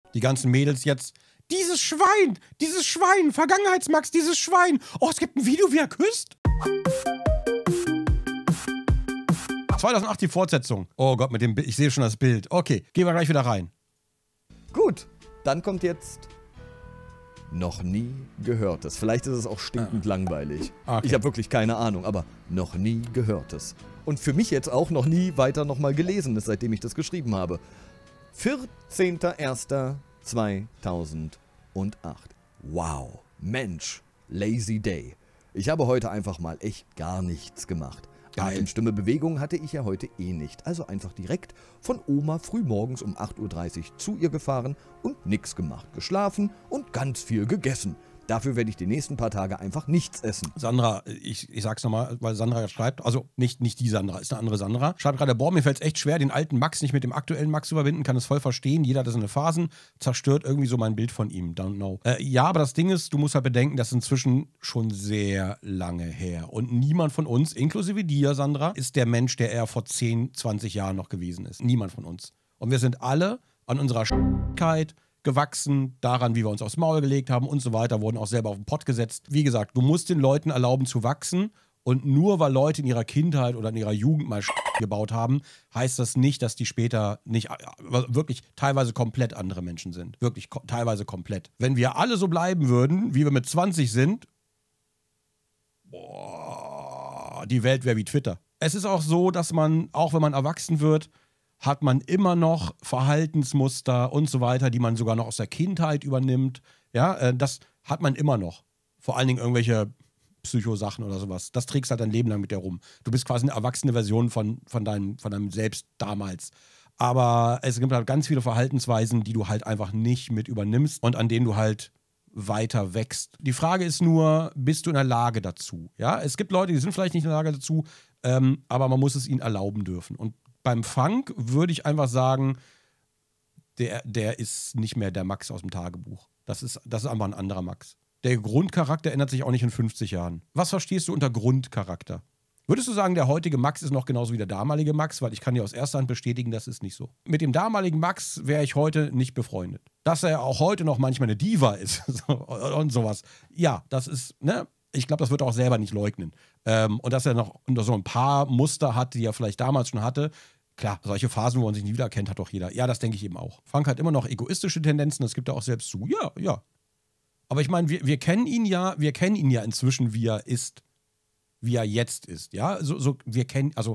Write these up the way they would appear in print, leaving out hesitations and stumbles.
Die ganzen Mädels jetzt. Dieses Schwein, Vergangenheitsmax, dieses Schwein. Oh, es gibt ein Video, wie er küsst. 2008 die Fortsetzung. Oh Gott, mit dem Bild. Ich sehe schon das Bild. Okay, gehen wir gleich wieder rein. Gut, dann kommt jetzt noch nie Gehörtes. Vielleicht ist es auch stinkend langweilig. Okay. Ich habe wirklich keine Ahnung, aber noch nie Gehörtes. Und für mich jetzt auch noch nie weiter nochmal Gelesenes, seitdem ich das geschrieben habe. 14.01.2008. Wow, Mensch, lazy day. Ich habe heute einfach mal echt gar nichts gemacht. Atemstimme Bewegung hatte ich ja heute eh nicht. Also einfach direkt von Oma frühmorgens um 8.30 Uhr zu ihr gefahren und nix gemacht. Geschlafen und ganz viel gegessen. Dafür werde ich die nächsten paar Tage einfach nichts essen. Sandra, ich sag's nochmal, weil Sandra schreibt, also nicht die Sandra, ist eine andere Sandra, schreibt gerade, boah, mir fällt's echt schwer, den alten Max nicht mit dem aktuellen Max zu überwinden, kann es voll verstehen, jeder hat seine Phasen, zerstört irgendwie so mein Bild von ihm, don't know. Ja, aber das Ding ist, du musst halt bedenken, das ist inzwischen schon sehr lange her und niemand von uns, inklusive dir, Sandra, ist der Mensch, der er vor 10, 20 Jahren noch gewesen ist. Niemand von uns. Und wir sind alle an unserer gewachsen, daran, wie wir uns aufs Maul gelegt haben und so weiter, wurden auch selber auf den Pott gesetzt. Wie gesagt, du musst den Leuten erlauben zu wachsen und nur weil Leute in ihrer Kindheit oder in ihrer Jugend mal gebaut haben, heißt das nicht, dass die später nicht wirklich teilweise komplett andere Menschen sind. Wirklich teilweise komplett. Wenn wir alle so bleiben würden, wie wir mit 20 sind, boah, die Welt wäre wie Twitter. Es ist auch so, dass man, auch wenn man erwachsen wird, hat man immer noch Verhaltensmuster und so weiter, die man sogar noch aus der Kindheit übernimmt. Ja, das hat man immer noch. Vor allen Dingen irgendwelche Psychosachen oder sowas. Das trägst halt dein Leben lang mit dir rum. Du bist quasi eine erwachsene Version von deinem Selbst damals. Aber es gibt halt ganz viele Verhaltensweisen, die du halt einfach nicht mit übernimmst und an denen du halt weiter wächst. Die Frage ist nur, bist du in der Lage dazu? Ja, es gibt Leute, die sind vielleicht nicht in der Lage dazu, aber man muss es ihnen erlauben dürfen. Und beim Funk würde ich einfach sagen, der ist nicht mehr der Max aus dem Tagebuch. Das ist einfach ein anderer Max. Der Grundcharakter ändert sich auch nicht in 50 Jahren. Was verstehst du unter Grundcharakter? Würdest du sagen, der heutige Max ist noch genauso wie der damalige Max? Weil ich kann dir aus erster Hand bestätigen, das ist nicht so. Mit dem damaligen Max wäre ich heute nicht befreundet. Dass er auch heute noch manchmal eine Diva ist und sowas. Ja, das ist, ne? Ich glaube, das wird er auch selber nicht leugnen. Und dass er noch so ein paar Muster hat, die er vielleicht damals schon hatte. Klar, solche Phasen, wo man sich nie wiedererkennt, hat doch jeder. Ja, das denke ich eben auch. Frank hat immer noch egoistische Tendenzen, das gibt er auch selbst zu. Ja, ja. Aber ich meine, wir kennen ihn ja inzwischen, wie er ist. Wie er jetzt ist. Ja, wir kennen, also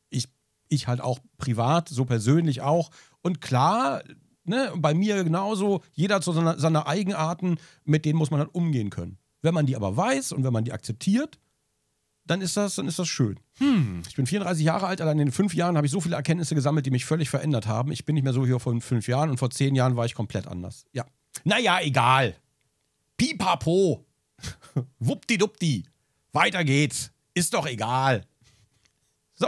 ich halt auch privat, so persönlich auch. Und klar, ne, bei mir genauso, jeder hat so seine Eigenarten, mit denen muss man halt umgehen können. Wenn man die aber weiß und wenn man die akzeptiert, dann ist das schön. Ich bin 34 Jahre alt, allein in den 5 Jahren habe ich so viele Erkenntnisse gesammelt, die mich völlig verändert haben. Ich bin nicht mehr so wie vor 5 Jahren und vor 10 Jahren war ich komplett anders. Ja. Naja, egal. Pipapo. Wuppdiduppdi. Weiter geht's. Ist doch egal. So.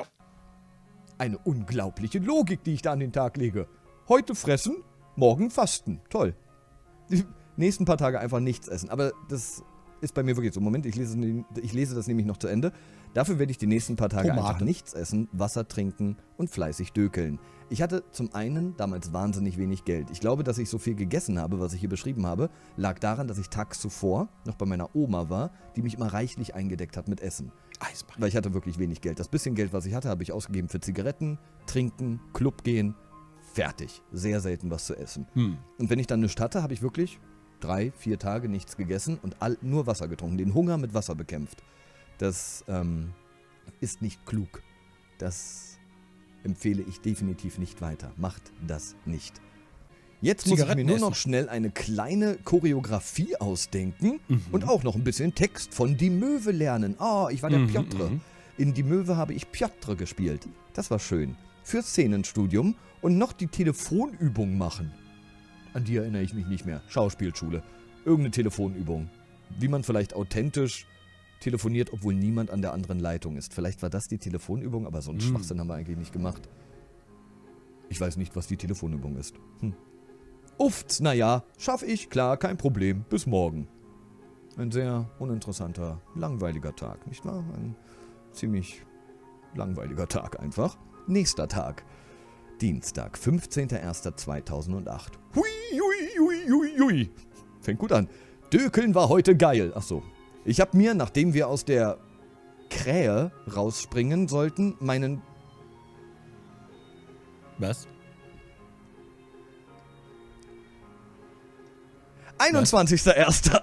Eine unglaubliche Logik, die ich da an den Tag lege. Heute fressen, morgen fasten. Toll. Die nächsten paar Tage einfach nichts essen. Aber das ist bei mir wirklich so. Moment, ich lese das nämlich noch zu Ende. Dafür werde ich die nächsten paar Tage einfach nichts essen, Wasser trinken und fleißig dökeln. Ich hatte zum einen damals wahnsinnig wenig Geld. Ich glaube, dass ich so viel gegessen habe, was ich hier beschrieben habe, lag daran, dass ich tags zuvor noch bei meiner Oma war, die mich immer reichlich eingedeckt hat mit Essen. Eisbein. Weil ich hatte wirklich wenig Geld. Das bisschen Geld, was ich hatte, habe ich ausgegeben für Zigaretten, Trinken, Club gehen. Fertig. Sehr selten was zu essen. Und wenn ich dann nichts hatte, habe ich wirklich 3, 4 Tage nichts gegessen und nur Wasser getrunken. Den Hunger mit Wasser bekämpft. Das ist nicht klug. Das empfehle ich definitiv nicht weiter. Macht das nicht. Jetzt muss ich mir nur noch schnell eine kleine Choreografie ausdenken und auch noch ein bisschen Text von Die Möwe lernen. Ich war der Piotr. In Die Möwe habe ich Piotr gespielt. Das war schön. Für Szenenstudium und noch die Telefonübung machen. An die erinnere ich mich nicht mehr. Schauspielschule. Irgendeine Telefonübung. Wie man vielleicht authentisch telefoniert, obwohl niemand an der anderen Leitung ist. Vielleicht war das die Telefonübung, aber so einen Schwachsinn haben wir eigentlich nicht gemacht. Ich weiß nicht, was die Telefonübung ist. Ufts, naja, schaff ich, klar, kein Problem. Bis morgen. Ein sehr uninteressanter, langweiliger Tag, nicht wahr? Ein ziemlich langweiliger Tag einfach. Nächster Tag. Dienstag, 15.01.2008. Hui, hui, hui, hui, hui. Fängt gut an. Dökeln war heute geil. Achso. Ich habe mir, nachdem wir aus der Krähe rausspringen sollten, meinen... Was? 21.01.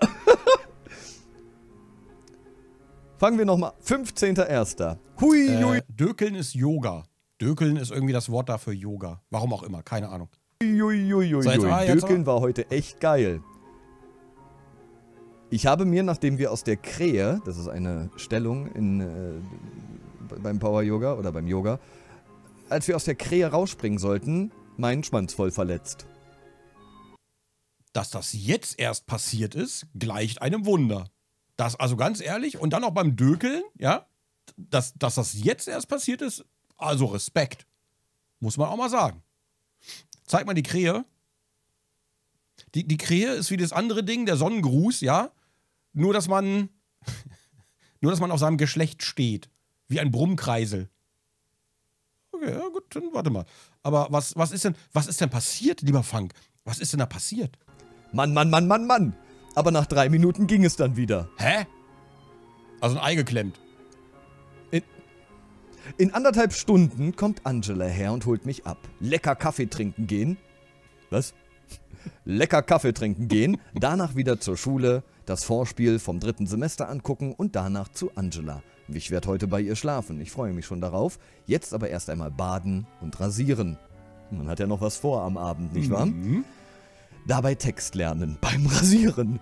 Fangen wir nochmal. 15.01. Hui, hui. Dökeln ist Yoga. Dökeln ist irgendwie das Wort dafür Yoga. Warum auch immer, keine Ahnung. Hui. So, Dökeln war heute echt geil. Ich habe mir, nachdem wir aus der Krähe, das ist eine Stellung beim Power Yoga oder beim Yoga, als wir aus der Krähe rausspringen sollten, meinen Schwanz voll verletzt. Dass das jetzt erst passiert ist, gleicht einem Wunder. Das, also ganz ehrlich, und dann auch beim Dökeln, ja, dass das jetzt erst passiert ist, also Respekt. Muss man auch mal sagen. Zeig mal die Krähe. Die Krähe ist wie das andere Ding, der Sonnengruß, ja. Nur, dass man auf seinem Geschlecht steht. Wie ein Brummkreisel. Okay, ja gut, dann warte mal. Aber was ist denn passiert, lieber Funk? Was ist denn da passiert? Mann. Aber nach 3 Minuten ging es dann wieder. Hä? Also ein Ei geklemmt. In 1,5 Stunden kommt Angela her und holt mich ab. Lecker Kaffee trinken gehen. Was? Lecker Kaffee trinken gehen, danach wieder zur Schule, das Vorspiel vom 3. Semester angucken und danach zu Angela. Ich werde heute bei ihr schlafen, ich freue mich schon darauf. Jetzt aber erst einmal baden und rasieren. Man hat ja noch was vor am Abend, nicht wahr? Dabei Text lernen beim Rasieren.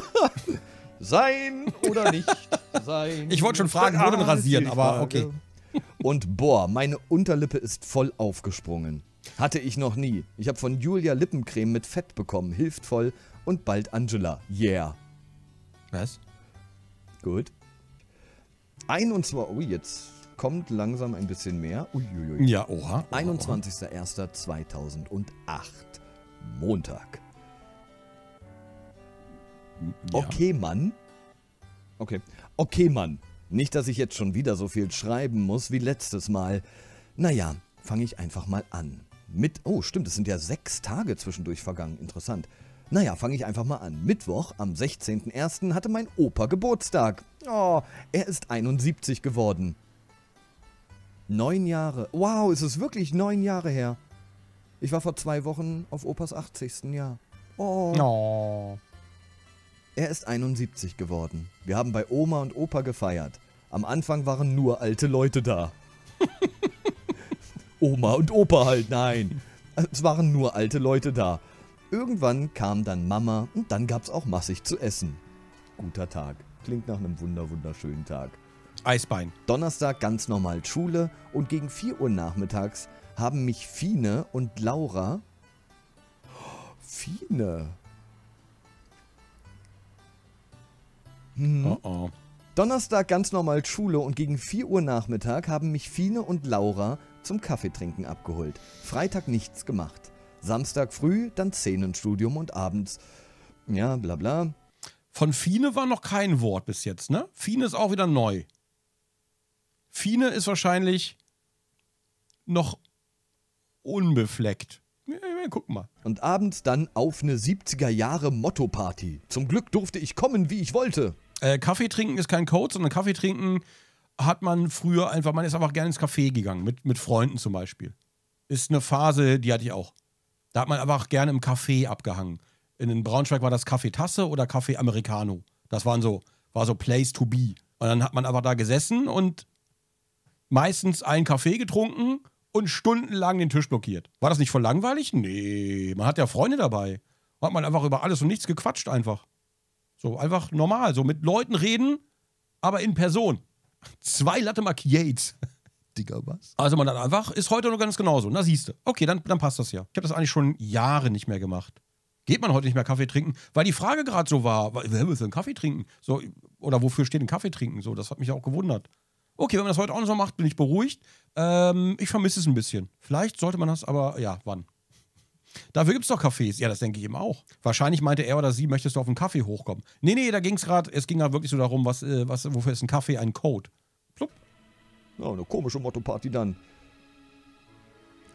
Sein oder nicht sein. Ich wollte schon fragen, wo denn rasieren, aber okay. Und boah, meine Unterlippe ist voll aufgesprungen. Hatte ich noch nie. Ich habe von Julia Lippencreme mit Fett bekommen. Hilft voll. Und bald Angela. Yeah. Was? Gut. 21. Oh, jetzt kommt langsam ein bisschen mehr. Uiuiui. Ja, oha. 21.01.2008. Montag. Ja. Okay, Mann. Okay, Mann. Nicht, dass ich jetzt schon wieder so viel schreiben muss wie letztes Mal. Naja, fange ich einfach mal an. Oh, stimmt, es sind ja 6 Tage zwischendurch vergangen. Interessant. Naja, fange ich einfach mal an. Mittwoch, am 16.01. hatte mein Opa Geburtstag. Oh, er ist 71 geworden. 9 Jahre. Wow, ist es wirklich 9 Jahre her. Ich war vor 2 Wochen auf Opas 80. Jahr. Oh. Er ist 71 geworden. Wir haben bei Oma und Opa gefeiert. Am Anfang waren nur alte Leute da. Oma und Opa halt, nein. Es waren nur alte Leute da. Irgendwann kam dann Mama und dann gab's auch massig zu essen. Guter Tag. Klingt nach einem wunderschönen Tag. Eisbein. Donnerstag ganz normal Schule und gegen 4 Uhr nachmittags haben mich Fine und Laura... Fine... Oh. Donnerstag ganz normal Schule und gegen 4 Uhr Nachmittag haben mich Fine und Laura zum Kaffeetrinken abgeholt. Freitag nichts gemacht. Samstag früh, dann Szenenstudium und abends, ja, bla bla. Von Fine war noch kein Wort bis jetzt, ne? Fine ist auch wieder neu. Fine ist wahrscheinlich noch unbefleckt. Ja, guck mal. Und abends dann auf eine 70er-Jahre-Motto-Party. Zum Glück durfte ich kommen, wie ich wollte. Kaffee trinken ist kein Code, sondern Kaffee trinken hat man früher einfach, man ist einfach gerne ins Café gegangen, mit Freunden zum Beispiel. Ist eine Phase, die hatte ich auch. Da hat man einfach gerne im Café abgehangen. In Braunschweig war das Kaffeetasse oder Kaffee Americano. Das war so Place to be. Und dann hat man einfach da gesessen und meistens einen Kaffee getrunken und stundenlang den Tisch blockiert. War das nicht voll langweilig? Nee, man hat ja Freunde dabei. Hat man einfach über alles und nichts gequatscht einfach. So einfach normal, so mit Leuten reden, aber in Person. 2 Latte Macchiatos. Digga, was? Also man dann einfach, ist heute noch ganz genauso. Na siehste. Okay, dann passt das ja. Ich habe das eigentlich schon Jahre nicht mehr gemacht. Geht man heute nicht mehr Kaffee trinken? Weil die Frage gerade so war, wer will denn Kaffee trinken? So, oder wofür steht ein Kaffee trinken? So, das hat mich auch gewundert. Okay, wenn man das heute auch noch so macht, bin ich beruhigt. Ich vermisse es ein bisschen. Vielleicht sollte man das, aber ja, wann? Dafür gibt es doch Cafés. Ja, das denke ich eben auch. Wahrscheinlich meinte er oder sie, möchtest du auf einen Kaffee hochkommen? Nee, da ging es gerade, es ging ja wirklich so darum, wofür ist ein Kaffee ein Code? Plupp. Ja, eine komische Motto-Party dann.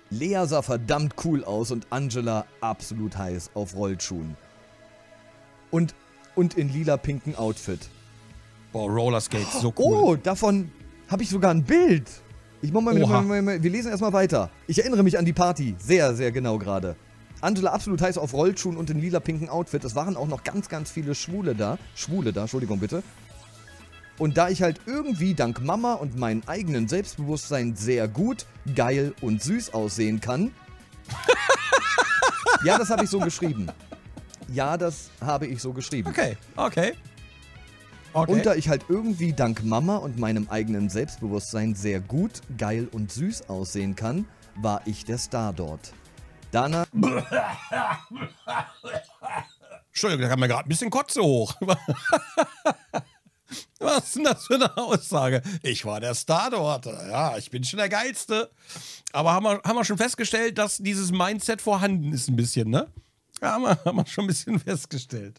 Lea sah verdammt cool aus und Angela absolut heiß auf Rollschuhen. Und in lila-pinken Outfit. Boah, Rollerskates, so cool. Oh, davon habe ich sogar ein Bild. Wir lesen erstmal weiter. Ich erinnere mich an die Party. Sehr, sehr genau gerade. Angela absolut heiß auf Rollschuhen und in lila-pinken Outfit. Es waren auch noch ganz, ganz viele Schwule da, Entschuldigung bitte. Und da ich halt irgendwie dank Mama und meinem eigenen Selbstbewusstsein sehr gut, geil und süß aussehen kann. Ja, das habe ich so geschrieben. Okay. Und da ich halt irgendwie dank Mama und meinem eigenen Selbstbewusstsein sehr gut, geil und süß aussehen kann, war ich der Star dort. Danach... Entschuldigung, da kam mir gerade ein bisschen Kotze hoch. Was ist denn das für eine Aussage? Ich war der Star dort. Ja, ich bin schon der Geilste. Aber haben wir schon festgestellt, dass dieses Mindset vorhanden ist ein bisschen, ne? Ja, haben wir schon ein bisschen festgestellt.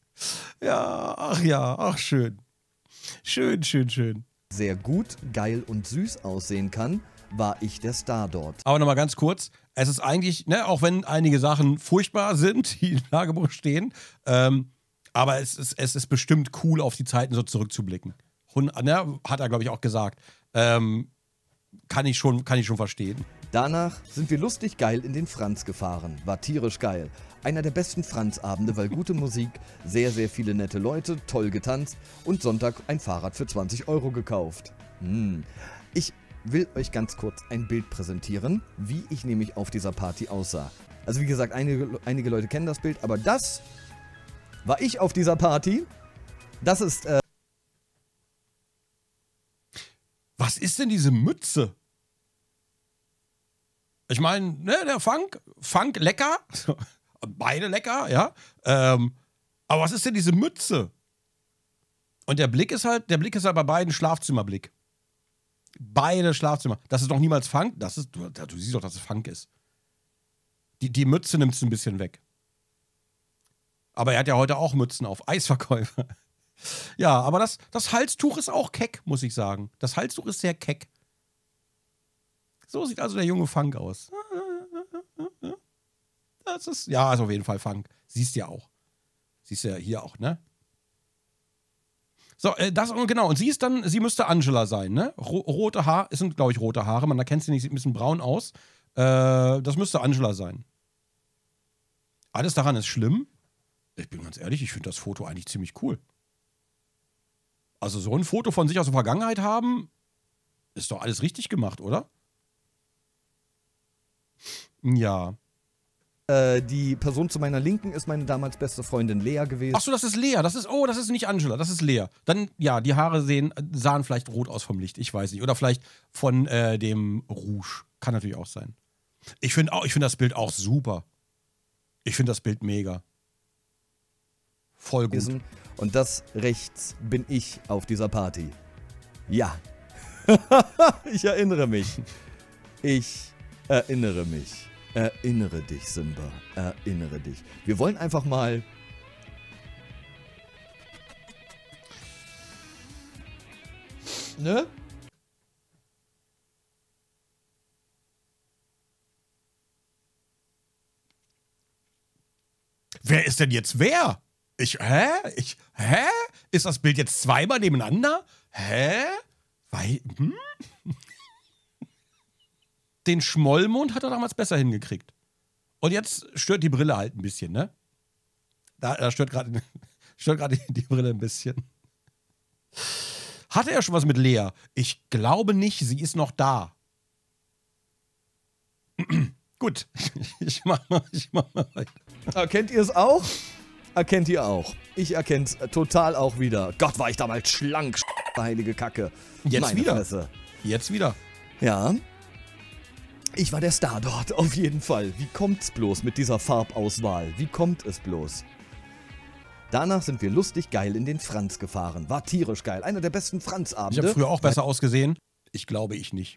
Ja, ach schön. Schön. sehr gut, geil und süß aussehen kann, war ich der Star dort. Aber nochmal ganz kurz, es ist eigentlich, ne, auch wenn einige Sachen furchtbar sind, die im Tagebuch stehen, aber es ist bestimmt cool, auf die Zeiten so zurückzublicken. Hat er, glaube ich, auch gesagt. Kann ich schon verstehen. Danach sind wir lustig geil in den Franz gefahren. War tierisch geil. Einer der besten Franz-Abende, weil gute Musik, sehr, sehr viele nette Leute, toll getanzt und Sonntag ein Fahrrad für 20 € gekauft. Ich will euch ganz kurz ein Bild präsentieren, wie ich nämlich auf dieser Party aussah. Also wie gesagt, einige Leute kennen das Bild, aber das war ich auf dieser Party. Das ist... Was ist denn diese Mütze? Ich meine, ne, der Funk lecker, beide lecker, ja. Aber was ist denn diese Mütze? Und der Blick ist halt bei beiden Schlafzimmerblick. Beide Schlafzimmer. Das ist doch niemals Funk. Du siehst doch, dass es Funk ist. Die Mütze nimmt es ein bisschen weg. Aber er hat ja heute auch Mützen auf, Eisverkäufer. Ja, aber das Halstuch ist auch keck, muss ich sagen. Das Halstuch ist sehr keck. So sieht also der junge Funk aus. Das ist auf jeden Fall Funk. Siehst ja auch. Siehst ja hier auch, ne? So, genau. Und sie müsste Angela sein, ne? Rote Haare, es sind, glaube ich, rote Haare. Man erkennt sie nicht, sieht ein bisschen braun aus. Das müsste Angela sein. Alles daran ist schlimm. Ich bin ganz ehrlich, ich finde das Foto eigentlich ziemlich cool. Also so ein Foto von sich aus der Vergangenheit haben, ist doch alles richtig gemacht, oder? Ja. Die Person zu meiner Linken ist meine damals beste Freundin Lea gewesen. Achso, das ist Lea. Das ist nicht Angela, das ist Lea. Dann, ja, die Haare sahen vielleicht rot aus vom Licht, ich weiß nicht. Oder vielleicht von dem Rouge. Kann natürlich auch sein. Ich finde das Bild auch super. Ich finde das Bild mega. Voll gut. Und das rechts bin ich auf dieser Party. Ja. Ich erinnere mich. Erinnere dich, Simba. Erinnere dich. Wir wollen einfach mal... Ne? Wer ist denn jetzt wer? Hä? Ist das Bild jetzt zweimal nebeneinander? Hä? Den Schmollmond hat er damals besser hingekriegt. Und jetzt stört die Brille halt ein bisschen, ne? Da stört gerade die Brille ein bisschen. Hatte er schon was mit Lea? Ich glaube nicht, sie ist noch da. Gut, ich mach mal weiter. Erkennt ihr es auch? Erkennt ihr auch. Ich erkenne es total auch wieder. Gott, war ich damals schlank, heilige Kacke. Jetzt Meine wieder. Fresse. Jetzt wieder. Ja. Ich war der Star dort, auf jeden Fall. Wie kommt's bloß mit dieser Farbauswahl? Wie kommt es bloß? Danach sind wir lustig geil in den Franz gefahren. War tierisch geil. Einer der besten Franz-Abende. Ich habe früher auch besser ausgesehen. Ich glaube, ich nicht.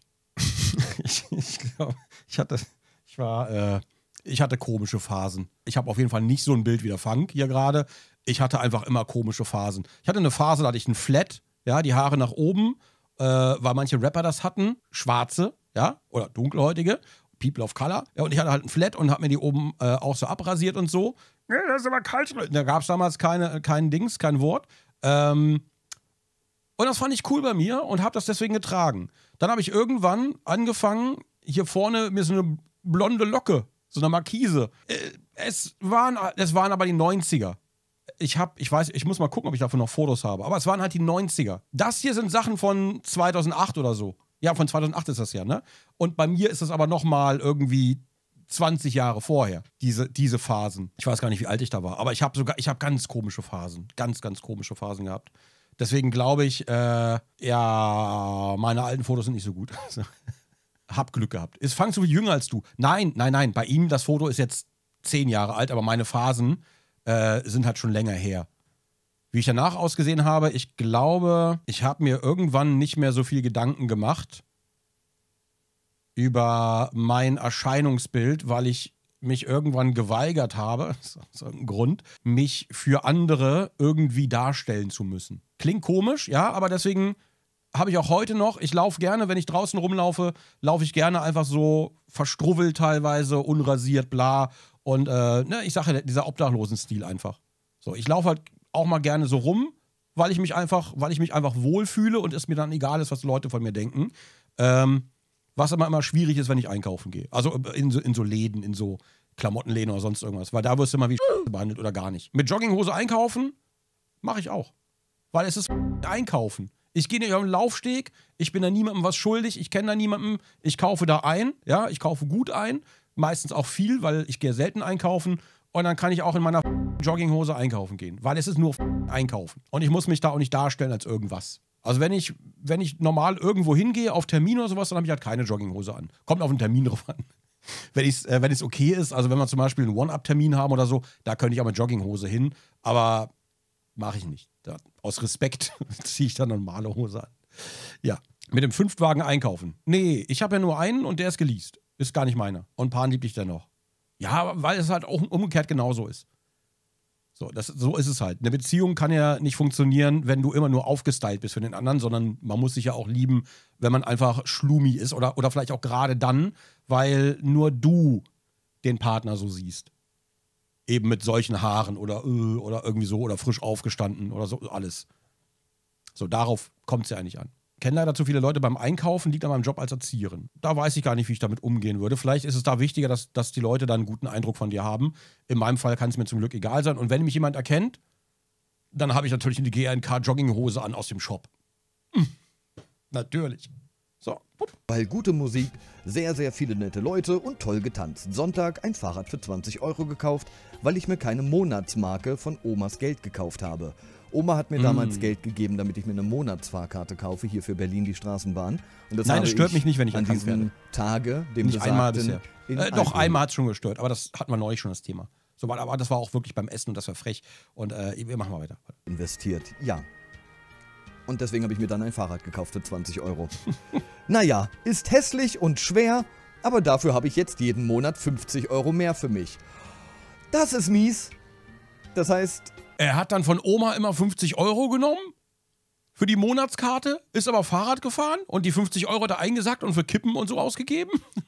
Ich hatte komische Phasen. Ich habe auf jeden Fall nicht so ein Bild wie der Funk hier gerade. Ich hatte einfach immer komische Phasen. Ich hatte eine Phase, da hatte ich einen Flat, ja, die Haare nach oben, weil manche Rapper das hatten, schwarze, ja, oder dunkelhäutige, People of Color. Ja, und ich hatte halt ein Flat und habe mir die oben auch so abrasiert und so. Ja, das ist aber kalt. Da gab es damals kein Wort. Und das fand ich cool bei mir und habe das deswegen getragen. Dann habe ich irgendwann angefangen, hier vorne mir so eine blonde Locke, so eine Markise. Es waren aber die 90er. Ich muss mal gucken, ob ich davon noch Fotos habe. Aber es waren halt die 90er. Das hier sind Sachen von 2008 oder so. Ja, von 2008 ist das ja, ne? Und bei mir ist das aber nochmal irgendwie 20 Jahre vorher, diese Phasen. Ich weiß gar nicht, wie alt ich da war. Aber ich habe ganz komische Phasen. Ganz, ganz komische Phasen gehabt. Deswegen glaube ich, meine alten Fotos sind nicht so gut. Hab Glück gehabt. Ist Fang so viel jünger als du. Nein. Bei ihm, das Foto ist jetzt 10 Jahre alt, aber meine Phasen sind halt schon länger her. Wie ich danach ausgesehen habe, ich glaube, ich habe mir irgendwann nicht mehr so viel Gedanken gemacht über mein Erscheinungsbild, weil ich mich irgendwann geweigert habe, aus irgendeinem Grund, mich für andere irgendwie darstellen zu müssen. Klingt komisch, ja, aber deswegen habe ich auch heute noch, ich laufe gerne, wenn ich draußen rumlaufe, laufe ich gerne einfach so verstruwelt teilweise, unrasiert, bla. Und ich sage ja, dieser Obdachlosen-Stil einfach. So, ich laufe halt auch mal gerne so rum, weil ich mich einfach wohlfühle und es mir dann egal ist, was Leute von mir denken. Was immer schwierig ist, wenn ich einkaufen gehe. Also in so Läden, in so Klamottenläden oder sonst irgendwas. Weil da wirst du immer wie behandelt oder gar nicht. Mit Jogginghose einkaufen mache ich auch. Weil es ist einkaufen. Ich gehe nicht auf den Laufsteg, ich bin da niemandem was schuldig, ich kenne da niemanden, ich kaufe da ein, ja, ich kaufe gut ein, meistens auch viel, weil ich gehe selten einkaufen und dann kann ich auch in meiner Jogginghose einkaufen gehen, weil es ist nur einkaufen und ich muss mich da auch nicht darstellen als irgendwas. Also wenn ich normal irgendwo hingehe, auf Termin oder sowas, dann habe ich halt keine Jogginghose an. Kommt auf den Termin drauf an. Wenn es okay ist, also wenn wir zum Beispiel einen One-Up-Termin haben oder so, da könnte ich auch mit Jogginghose hin, aber mache ich nicht. Aus Respekt ziehe ich dann eine normale Hose an. Ja, mit dem 5-Wagen einkaufen. Nee, ich habe ja nur einen und der ist geleast. Ist gar nicht meiner. Und ein paar lieb ich dann noch. Ja, weil es halt auch umgekehrt genauso ist. So ist es halt. Eine Beziehung kann ja nicht funktionieren, wenn du immer nur aufgestylt bist für den anderen, sondern man muss sich ja auch lieben, wenn man einfach schlumi ist oder vielleicht auch gerade dann, weil nur du den Partner so siehst. Eben mit solchen Haaren oder irgendwie so oder frisch aufgestanden oder so, alles. So, darauf kommt es ja eigentlich an. Ich kenne leider zu viele Leute beim Einkaufen, liegt an meinem Job als Erzieherin. Da weiß ich gar nicht, wie ich damit umgehen würde. Vielleicht ist es da wichtiger, dass die Leute dann einen guten Eindruck von dir haben. In meinem Fall kann es mir zum Glück egal sein. Und wenn mich jemand erkennt, dann habe ich natürlich eine GNK-Jogginghose an aus dem Shop. Natürlich. So. Weil gute Musik, sehr, sehr viele nette Leute und toll getanzt. Sonntag ein Fahrrad für 20 € gekauft, weil ich mir keine Monatsmarke von Omas Geld gekauft habe. Oma hat mir damals Geld gegeben, damit ich mir eine Monatsfahrkarte kaufe, hier für Berlin die Straßenbahn. Und das Nein, das stört mich nicht, wenn ich an erkannt werde. diesem Tage, dem Nicht einmal bisher. Doch, Alpen einmal hat es schon gestört, aber das hatten wir neulich schon das Thema. So, aber das war auch wirklich beim Essen und das war frech. Und wir machen mal weiter. investiert. Ja. Und deswegen habe ich mir dann ein Fahrrad gekauft für 20 €. Naja, ist hässlich und schwer, aber dafür habe ich jetzt jeden Monat 50 € mehr für mich. Das ist mies. Das heißt, Er hat dann von Oma immer 50 € genommen für die Monatskarte, ist aber Fahrrad gefahren und die 50 € da eingesackt und für Kippen und so ausgegeben.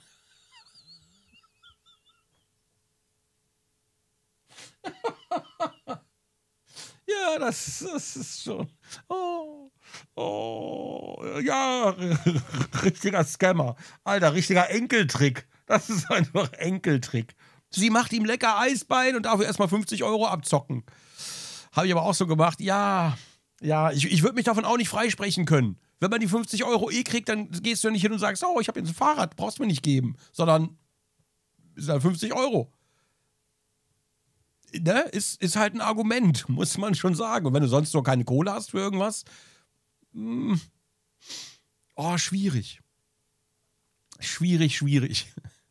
Ja, das ist schon. Ja, richtiger Scammer. Alter, richtiger Enkeltrick. Das ist einfach Enkeltrick. Sie macht ihm lecker Eisbein und dafür erstmal 50 € abzocken. Habe ich aber auch so gemacht. Ja, ich würde mich davon auch nicht freisprechen können. Wenn man die 50 € kriegt, dann gehst du ja nicht hin und sagst, oh, ich habe jetzt ein Fahrrad, brauchst du mir nicht geben. Sondern ist halt 50 €. Ne? Ist halt ein Argument, muss man schon sagen. Und wenn du sonst noch keine Kohle hast für irgendwas, schwierig. Schwierig.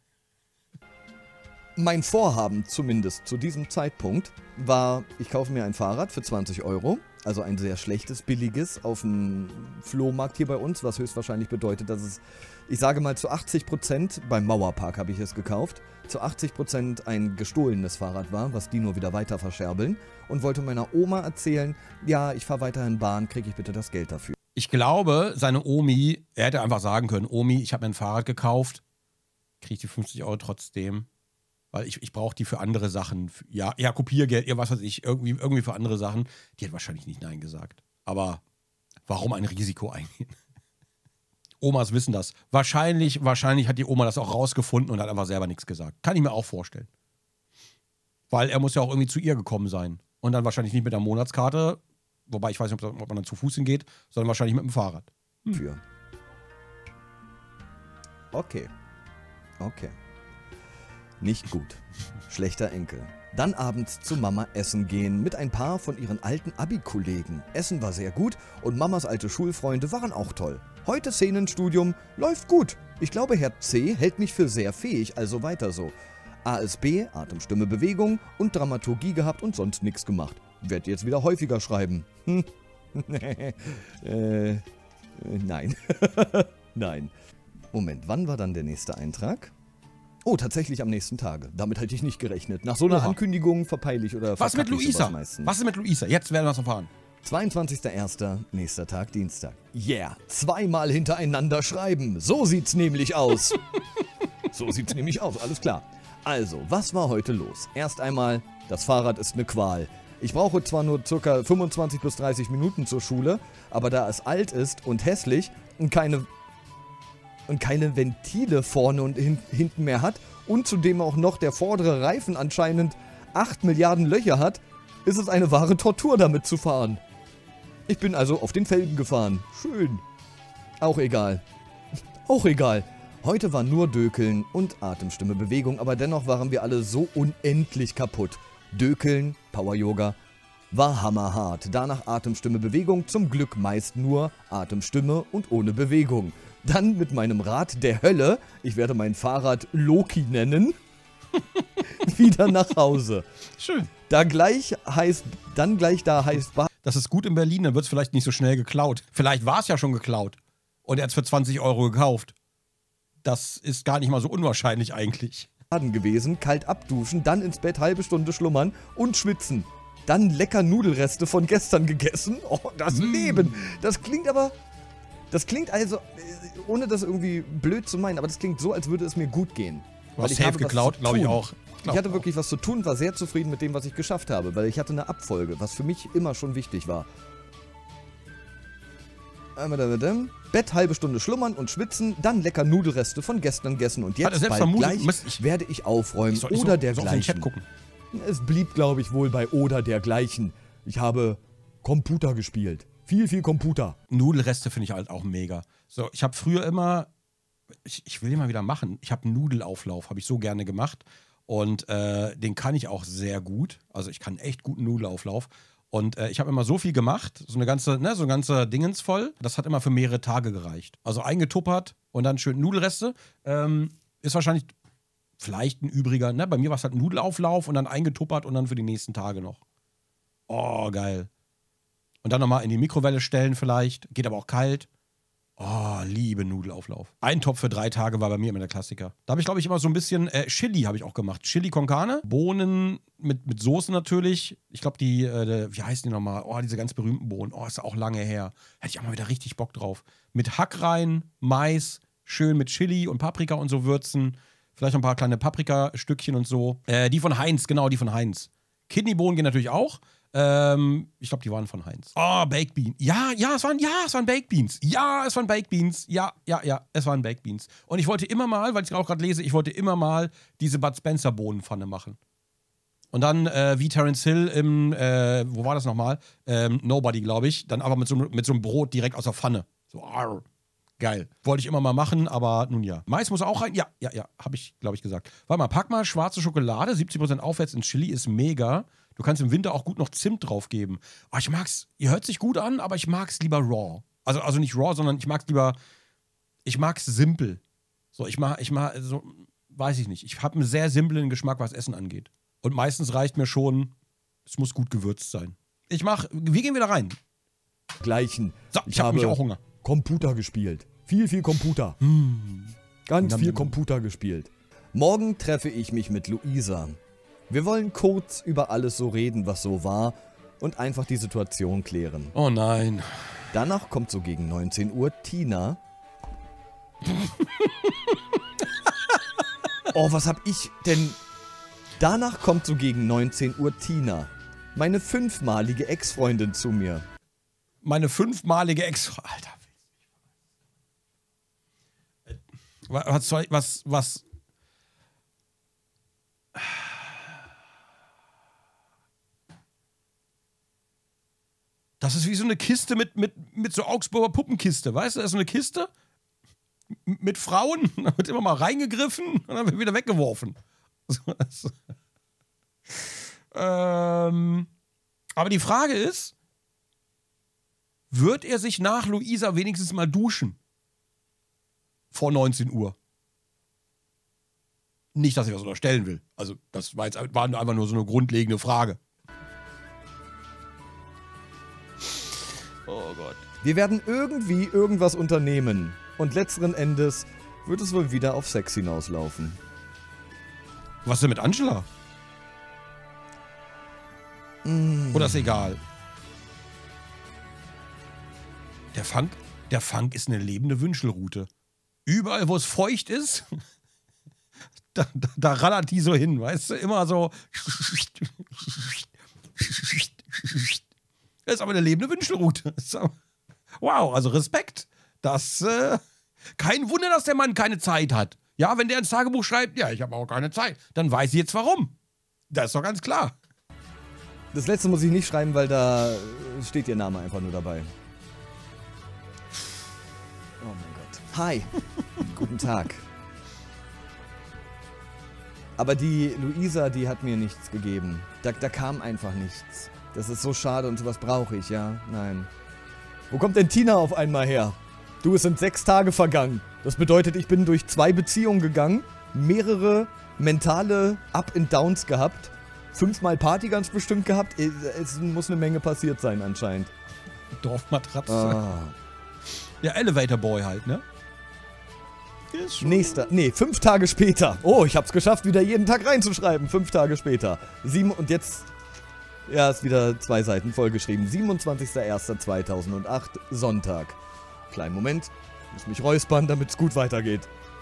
mein Vorhaben zumindest zu diesem Zeitpunkt war, ich kaufe mir ein Fahrrad für 20 €, also ein sehr schlechtes, billiges, auf dem Flohmarkt hier bei uns, was höchstwahrscheinlich bedeutet, dass es, ich sage mal zu 80%, beim Mauerpark habe ich es gekauft, zu 80% ein gestohlenes Fahrrad war, was die nur wieder weiter verscherbeln, und wollte meiner Oma erzählen, ja, ich fahre weiterhin Bahn, kriege ich bitte das Geld dafür. Ich glaube, seine Omi, er hätte einfach sagen können, Omi, ich habe mir ein Fahrrad gekauft, kriege ich die 50 Euro trotzdem. Weil ich brauche die für andere Sachen. Ja, Kopiergeld, was weiß ich, irgendwie für andere Sachen. Die hat wahrscheinlich nicht Nein gesagt. Aber warum ein Risiko eingehen? Omas wissen das. Wahrscheinlich hat die Oma das auch rausgefunden und hat einfach selber nichts gesagt. Kann ich mir auch vorstellen. Weil er muss ja auch irgendwie zu ihr gekommen sein. Und dann wahrscheinlich nicht mit der Monatskarte, wobei ich weiß nicht, ob man dann zu Fuß hingeht, sondern wahrscheinlich mit dem Fahrrad. Für. Okay. Nicht gut. Schlechter Enkel. Dann abends zu Mama essen gehen mit ein paar von ihren alten Abi-Kollegen. Essen war sehr gut und Mamas alte Schulfreunde waren auch toll. Heute Szenenstudium, läuft gut. Ich glaube, Herr C. hält mich für sehr fähig, also weiter so. ASB, Atem, Stimme, Bewegung und Dramaturgie gehabt und sonst nichts gemacht. Werd jetzt wieder häufiger schreiben. Nein. Nein. Moment, wann war dann der nächste Eintrag? Oh, tatsächlich am nächsten Tage. Damit hätte ich nicht gerechnet. Nach so einer Ankündigung verpeile ich oder Was mit verkacke ich Luisa? sowas meistens. Was ist mit Luisa? Jetzt werden wir es erfahren. 22.01. nächster Tag Dienstag. Yeah, zweimal hintereinander schreiben. So sieht's nämlich aus. Alles klar. Also, was war heute los? Erst einmal, das Fahrrad ist eine Qual. Ich brauche zwar nur ca. 25 bis 30 Minuten zur Schule, aber da es alt ist und hässlich und keine Ventile vorne und hinten mehr hat und zudem auch noch der vordere Reifen anscheinend 8 Milliarden Löcher hat, ist es eine wahre Tortur, damit zu fahren. Ich bin also auf den Felgen gefahren. Schön. Auch egal. Heute war nur Dökeln und Atemstimme Bewegung, aber dennoch waren wir alle so unendlich kaputt. Dökeln, Power-Yoga, war hammerhart. Danach Atemstimme Bewegung, zum Glück meist nur Atemstimme und ohne Bewegung. Dann mit meinem Rad der Hölle, ich werde mein Fahrrad Loki nennen, wieder nach Hause. Schön. Dann gleich da heißt Das ist gut in Berlin, dann wird es vielleicht nicht so schnell geklaut. Vielleicht war es ja schon geklaut. Und er hat es für 20 Euro gekauft. Das ist gar nicht mal so unwahrscheinlich eigentlich. Baden gewesen, kalt abduschen, dann ins Bett, halbe Stunde schlummern und schwitzen. Dann lecker Nudelreste von gestern gegessen. Oh, das Leben. Das klingt also, ohne das irgendwie blöd zu meinen, aber das klingt so, als würde es mir gut gehen. Du hast safe geklaut, glaube ich auch. Ich hatte wirklich was zu tun, war sehr zufrieden mit dem, was ich geschafft habe, weil ich hatte eine Abfolge, was für mich immer schon wichtig war. Bett, halbe Stunde schlummern und schwitzen, dann lecker Nudelreste von gestern gegessen und jetzt bald gleich werde ich aufräumen oder dergleichen. Es blieb, glaube ich, wohl bei oder dergleichen. Ich habe Computer gespielt. Viel Computer. Nudelreste finde ich halt auch mega. So, ich habe früher immer, ich will den mal wieder machen, ich habe einen Nudelauflauf, habe ich so gerne gemacht und den kann ich auch sehr gut. Also ich kann echt guten Nudelauflauf. Und ich habe immer so viel gemacht, so eine ganze Dingens voll. Das hat immer für mehrere Tage gereicht. Also eingetuppert und dann schön Nudelreste. Ist wahrscheinlich vielleicht ein übriger, ne? Bei mir war es halt ein Nudelauflauf und dann eingetuppert und dann für die nächsten Tage noch. Oh, geil. Und dann nochmal in die Mikrowelle stellen vielleicht. Geht aber auch kalt. Oh, liebe Nudelauflauf. Ein Topf für 3 Tage war bei mir immer der Klassiker. Da habe ich, glaube ich, immer so ein bisschen Chili habe ich auch gemacht. Chili con Carne, Bohnen mit Soße natürlich. Ich glaube, wie heißen die nochmal? Oh, diese ganz berühmten Bohnen. Oh, ist auch lange her. Hätte ich auch mal wieder richtig Bock drauf. Mit Hack rein, Mais, schön mit Chili und Paprika und so würzen. Vielleicht noch ein paar kleine Paprikastückchen und so. Die von Heinz, genau, die von Heinz. Kidneybohnen gehen natürlich auch. Ich glaube, die waren von Heinz. Oh, Baked Beans. Es waren Baked Beans. Ja, es waren Baked Beans. Ja, es waren Baked Beans. Und ich wollte immer mal, weil ich es auch gerade lese, diese Bud Spencer Bohnenpfanne machen. Und dann, wie Terence Hill im, wo war das nochmal? Nobody, glaube ich. Dann aber mit so einem Brot direkt aus der Pfanne. So, arr. Geil. Wollte ich immer mal machen, aber nun ja. Mais muss auch rein. Ja, habe ich, glaube ich, gesagt. Warte mal, pack mal schwarze Schokolade, 70% aufwärts in Chili, ist mega. Du kannst im Winter auch gut noch Zimt drauf geben. Oh, ich mag's, ihr hört sich gut an, aber ich mag's lieber raw. Also nicht raw, sondern ich mag's simpel. So, so, weiß ich nicht. Ich habe einen sehr simplen Geschmack, was Essen angeht. Und meistens reicht mir schon, es muss gut gewürzt sein. Wir gehen wieder rein. Gleichen. So, ich habe mich auch Hunger. Computer gespielt. Viel Computer. Ganz viel Computer gespielt. Morgen treffe ich mich mit Luisa. Wir wollen kurz über alles so reden, was so war und einfach die Situation klären. Oh nein. Danach kommt so gegen 19 Uhr Tina. Oh, was hab ich denn? Danach kommt so gegen 19 Uhr Tina, meine 5-malige Ex-Freundin, zu mir. Meine 5-malige Ex... Alter. Was... Das ist wie so eine Kiste mit so Augsburger Puppenkiste, weißt du? Das ist so eine Kiste mit Frauen, da wird immer mal reingegriffen und dann wird wieder weggeworfen. Aber die Frage ist, wird er sich nach Luisa wenigstens mal duschen? Vor 19 Uhr. Nicht, dass ich was unterstellen will. Also, das war einfach nur so eine grundlegende Frage. Oh Gott. Wir werden irgendwie irgendwas unternehmen. Und letzteren Endes wird es wohl wieder auf Sex hinauslaufen. Was denn mit Angela? Oder ist egal? Der Funk ist eine lebende Wünschelrute. Überall, wo es feucht ist, da rallert die so hin, weißt du? Immer so. Das ist aber eine lebende Wünschelrute. Wow, also Respekt. Kein Wunder, dass der Mann keine Zeit hat. Ja, wenn der ins Tagebuch schreibt, ja, ich habe auch keine Zeit, dann weiß ich jetzt warum. Das ist doch ganz klar. Das letzte muss ich nicht schreiben, weil da steht ihr Name einfach nur dabei. Oh mein Gott. Hi. Guten Tag. Aber die Luisa, die hat mir nichts gegeben. Da kam einfach nichts. Das ist so schade und sowas brauche ich, ja? Nein. Wo kommt denn Tina auf einmal her? Du, es sind 6 Tage vergangen. Das bedeutet, ich bin durch 2 Beziehungen gegangen, mehrere mentale Up-and-Downs gehabt, 5-mal Party ganz bestimmt gehabt. Es muss eine Menge passiert sein anscheinend. Dorfmatratze. Ah. Ja, Elevator Boy halt, ne? 5 Tage später. Oh, ich hab's geschafft, wieder jeden Tag reinzuschreiben. 5 Tage später. Und jetzt, ja, ist wieder 2 Seiten vollgeschrieben. 27.01.2008, Sonntag. Kleinen Moment, muss mich räuspern, damit es gut weitergeht.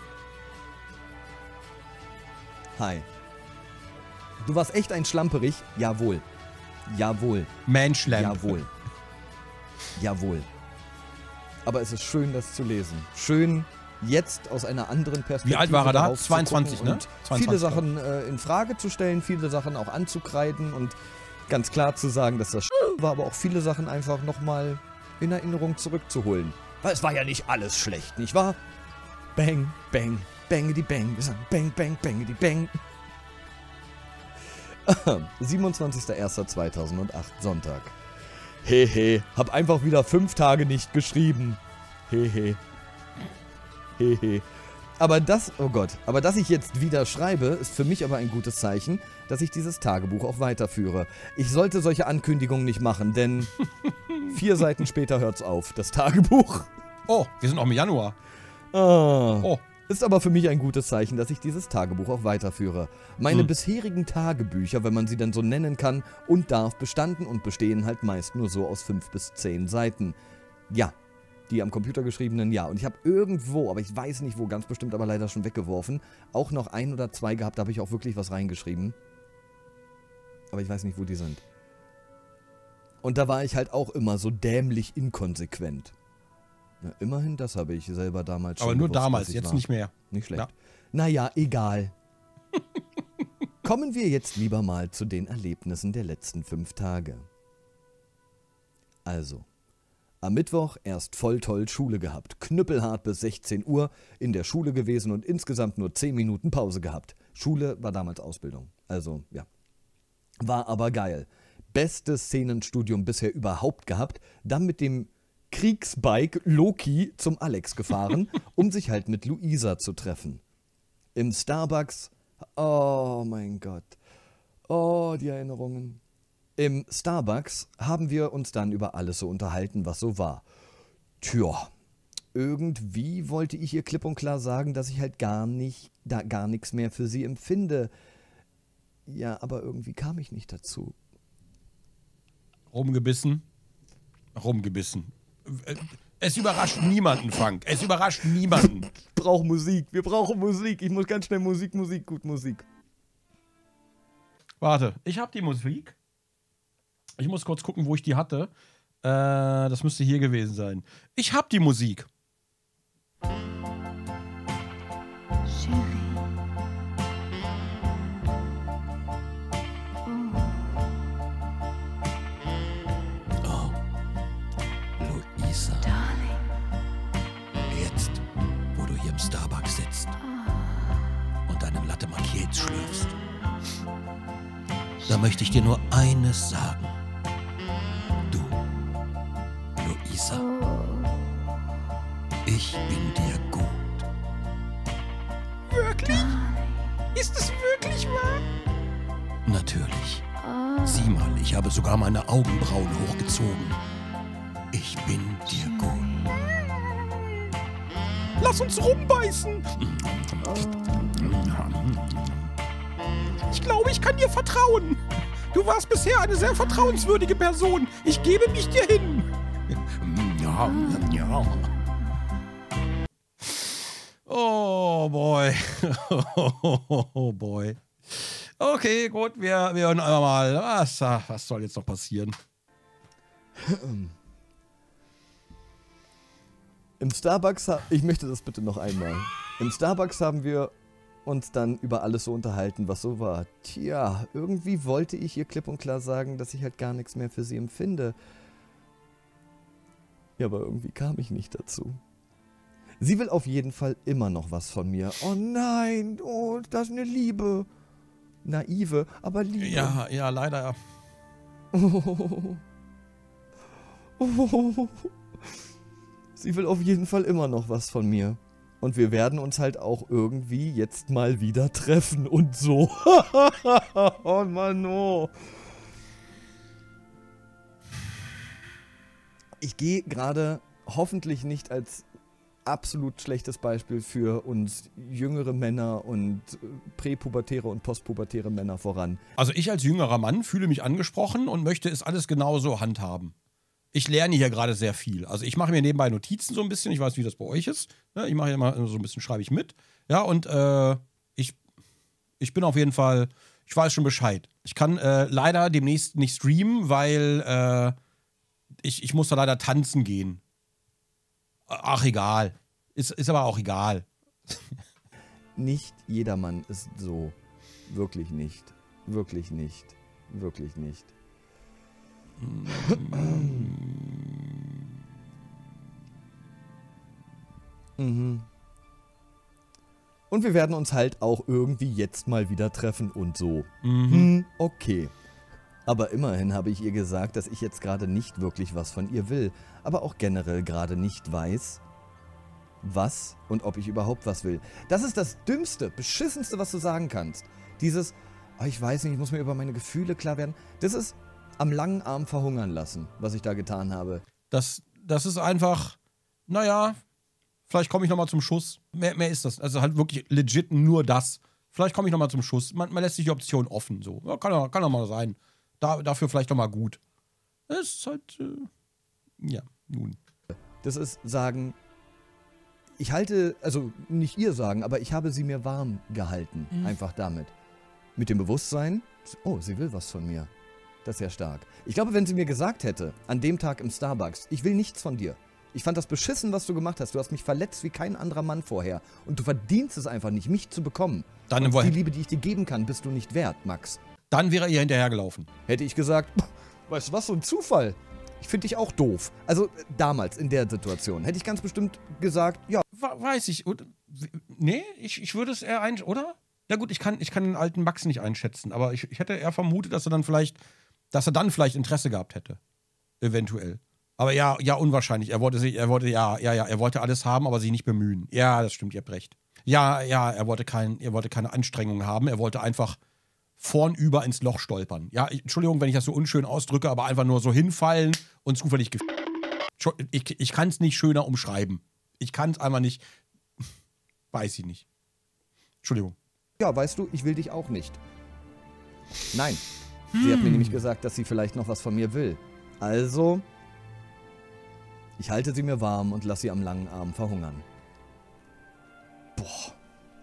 Hi. Du warst echt ein Schlamperich? Jawohl. Jawohl. Menschlamp. Jawohl. Jawohl. Aber es ist schön, das zu lesen. Schön, jetzt aus einer anderen Perspektive. Wie alt war er da? darauf zu 22, gucken ne? und 22, viele Sachen in Frage zu stellen, viele Sachen auch anzukreiden und ganz klar zu sagen, dass das war, aber auch viele Sachen einfach nochmal in Erinnerung zurückzuholen. Weil es war ja nicht alles schlecht, nicht wahr? Bang, bang, bangity bang. Wir sagen bang, bang, bangity bang. 27.01.2008, Sonntag. Hehe, hab einfach wieder 5 Tage nicht geschrieben. Hehe. Hehe. Aber dass ich jetzt wieder schreibe, ist für mich aber ein gutes Zeichen, dass ich dieses Tagebuch auch weiterführe. Ich sollte solche Ankündigungen nicht machen, denn 4 Seiten später hört's auf, das Tagebuch. Oh, wir sind auch im Januar. Oh. Ist aber für mich ein gutes Zeichen, dass ich dieses Tagebuch auch weiterführe. Meine bisherigen Tagebücher, wenn man sie dann so nennen kann und darf, bestanden und bestehen halt meist nur so aus 5 bis 10 Seiten. Ja, die am Computer geschriebenen, ja. Und ich habe irgendwo, aber ich weiß nicht wo, ganz bestimmt aber leider schon weggeworfen, auch noch 1 oder 2 gehabt, da habe ich auch wirklich was reingeschrieben. Aber ich weiß nicht, wo die sind. Und da war ich halt auch immer so dämlich inkonsequent. Ja, immerhin, das habe ich selber damals schon Aber nur gewusst, damals, was ich jetzt war. nicht mehr. Nicht schlecht. Ja. Naja, egal. Kommen wir jetzt lieber mal zu den Erlebnissen der letzten 5 Tage. Also, am Mittwoch erst voll toll Schule gehabt. Knüppelhart bis 16 Uhr in der Schule gewesen und insgesamt nur 10 Minuten Pause gehabt. Schule war damals Ausbildung. Also, ja. War aber geil. Bestes Szenenstudium bisher überhaupt gehabt. Dann mit dem Kriegsbike Loki zum Alex gefahren, um sich halt mit Luisa zu treffen. Im Starbucks, oh mein Gott, oh, die Erinnerungen. Im Starbucks haben wir uns dann über alles so unterhalten, was so war. Tja, irgendwie wollte ich ihr klipp und klar sagen, dass ich halt gar nichts mehr für sie empfinde. Ja, aber irgendwie kam ich nicht dazu. Rumgebissen. Es überrascht niemanden, Frank. Es überrascht niemanden. Ich brauche Musik. Wir brauchen Musik. Ich muss ganz schnell Musik, gut Musik. Warte, ich habe die Musik. Ich muss kurz gucken, wo ich die hatte. Das müsste hier gewesen sein. Ich habe die Musik. Luisa. Jetzt, wo du hier im Starbucks sitzt und deine Latte Macchiato schlürfst, da möchte ich dir nur eines sagen. Du, Luisa, ich bin dir gut. Wirklich? Ist es wirklich wahr? Natürlich. Sieh mal, ich habe sogar meine Augenbrauen hochgezogen. Ich bin dir gut. Lass uns rumbeißen. Ich glaube, ich kann dir vertrauen. Du warst bisher eine sehr vertrauenswürdige Person. Ich gebe mich dir hin. Ja, ja. Oh boy. Oh boy. Okay, gut, wir hören einmal mal. Was soll jetzt noch passieren? Im Starbucks, ich möchte das bitte noch einmal. Im Starbucks haben wir uns dann über alles so unterhalten, was so war. Tja, irgendwie wollte ich ihr klipp und klar sagen, dass ich halt gar nichts mehr für sie empfinde. Ja, aber irgendwie kam ich nicht dazu. Sie will auf jeden Fall immer noch was von mir. Oh nein, oh, das ist eine Liebe. Naive, aber Liebe. Ja, leider. Oh. Oh. Sie will auf jeden Fall immer noch was von mir. Und wir werden uns halt auch irgendwie jetzt mal wieder treffen und so. Oh Mann, oh. Ich gehe gerade hoffentlich nicht als absolut schlechtes Beispiel für uns jüngere Männer und präpubertäre und postpubertäre Männer voran. Also ich als jüngerer Mann fühle mich angesprochen und möchte es alles genauso handhaben. Ich lerne hier gerade sehr viel. Also ich mache mir nebenbei Notizen so ein bisschen. Ich weiß, wie das bei euch ist. Ich mache hier mal so ein bisschen, schreibe ich mit. Ja, und ich bin auf jeden Fall, ich weiß schon Bescheid. Ich kann leider demnächst nicht streamen, weil ich muss da leider tanzen gehen. Ach, egal. Ist aber auch egal. Nicht jedermann ist so. Wirklich nicht. Wirklich nicht. Wirklich nicht. Mhm. Und wir werden uns halt auch irgendwie jetzt mal wieder treffen und so. Okay. Aber immerhin habe ich ihr gesagt, dass ich jetzt gerade nicht wirklich was von ihr will, aber auch generell gerade nicht weiß, was und ob ich überhaupt was will. Das ist das Dümmste, Beschissenste, was du sagen kannst. Dieses, oh, ich weiß nicht, ich muss mir über meine Gefühle klar werden. Das ist am langen Arm verhungern lassen, was ich da getan habe. Das ist einfach, naja, vielleicht komme ich nochmal zum Schuss. Mehr ist das. Also halt wirklich legit nur das. Vielleicht komme ich nochmal zum Schuss. Man lässt sich die Option offen. So. Ja, kann doch mal sein. Dafür vielleicht nochmal gut. Das ist halt, ja, nun. Das ist sagen, ich halte, also nicht ihr sagen, aber ich habe sie mir warm gehalten. Einfach damit. Mit dem Bewusstsein, oh, sie will was von mir. Das ist ja stark. Ich glaube, wenn sie mir gesagt hätte, an dem Tag im Starbucks, ich will nichts von dir. Ich fand das beschissen, was du gemacht hast. Du hast mich verletzt wie kein anderer Mann vorher. Und du verdienst es einfach nicht, mich zu bekommen. Dann und die Liebe, die ich dir geben kann, bist du nicht wert, Max. Dann wäre ihr hinterhergelaufen. Hätte ich gesagt, weißt du was, so ein Zufall. Ich finde dich auch doof. Also damals, in der Situation, hätte ich ganz bestimmt gesagt, ja. Weiß ich. Nee, ich würde es eher oder? Ja gut, ich kann den alten Max nicht einschätzen, aber ich hätte eher vermutet, dass er dann vielleicht Interesse gehabt hätte. Eventuell. Aber ja, unwahrscheinlich. Er wollte alles haben, aber sich nicht bemühen. Ja, das stimmt, ihr habt recht. Ja, er wollte keine Anstrengungen haben. Er wollte einfach vornüber ins Loch stolpern. Ja, Entschuldigung, wenn ich das so unschön ausdrücke, aber einfach nur so hinfallen und zufällig ich kann es nicht schöner umschreiben. Ich kann es einfach nicht. Weiß ich nicht. Entschuldigung. Ja, weißt du, ich will dich auch nicht. Nein. Sie hat mir nämlich gesagt, dass sie vielleicht noch was von mir will. Also Ich halte sie mir warm und lasse sie am langen Arm verhungern. Boah.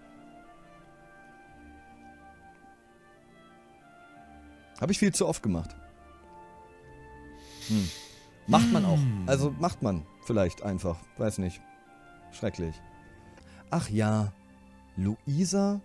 Habe ich viel zu oft gemacht. Macht man auch. Also macht man vielleicht einfach. Weiß nicht. Schrecklich. Ach ja. Luisa?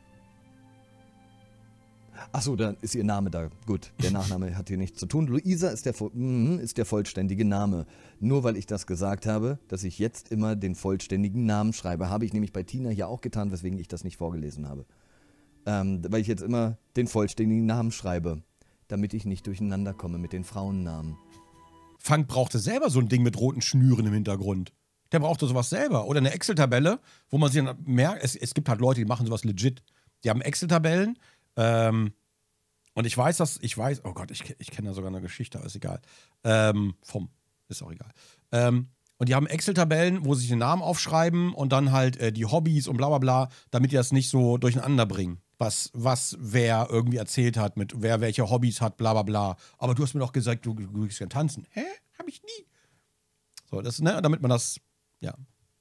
Achso, da ist ihr Name da. Gut, der Nachname hat hier nichts zu tun. Luisa ist der vollständige Name. Nur weil ich das gesagt habe, dass ich jetzt immer den vollständigen Namen schreibe. Habe ich nämlich bei Tina hier auch getan, weswegen ich das nicht vorgelesen habe. Weil ich jetzt immer den vollständigen Namen schreibe, damit ich nicht durcheinander komme mit den Frauennamen. Frank brauchte selber so ein Ding mit roten Schnüren im Hintergrund. Der brauchte sowas selber. Oder eine Excel-Tabelle, wo man sich dann merkt, es gibt halt Leute, die machen sowas legit. Die haben Excel-Tabellen, und ich weiß, oh Gott, ich kenne da sogar eine Geschichte, aber ist egal. Ist auch egal. Und die haben Excel-Tabellen, wo sie sich den Namen aufschreiben und dann halt die Hobbys und bla bla bla, damit die das nicht so durcheinander bringen. Was wer irgendwie erzählt hat, mit wer welche Hobbys hat, bla bla bla. Aber du hast mir doch gesagt, du willst gern tanzen. Hä? Hab ich nie. So, das, ne, damit man das, ja.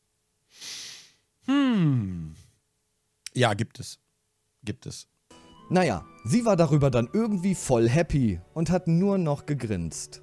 Ja, gibt es. Gibt es. Naja, sie war darüber dann irgendwie voll happy und hat nur noch gegrinst.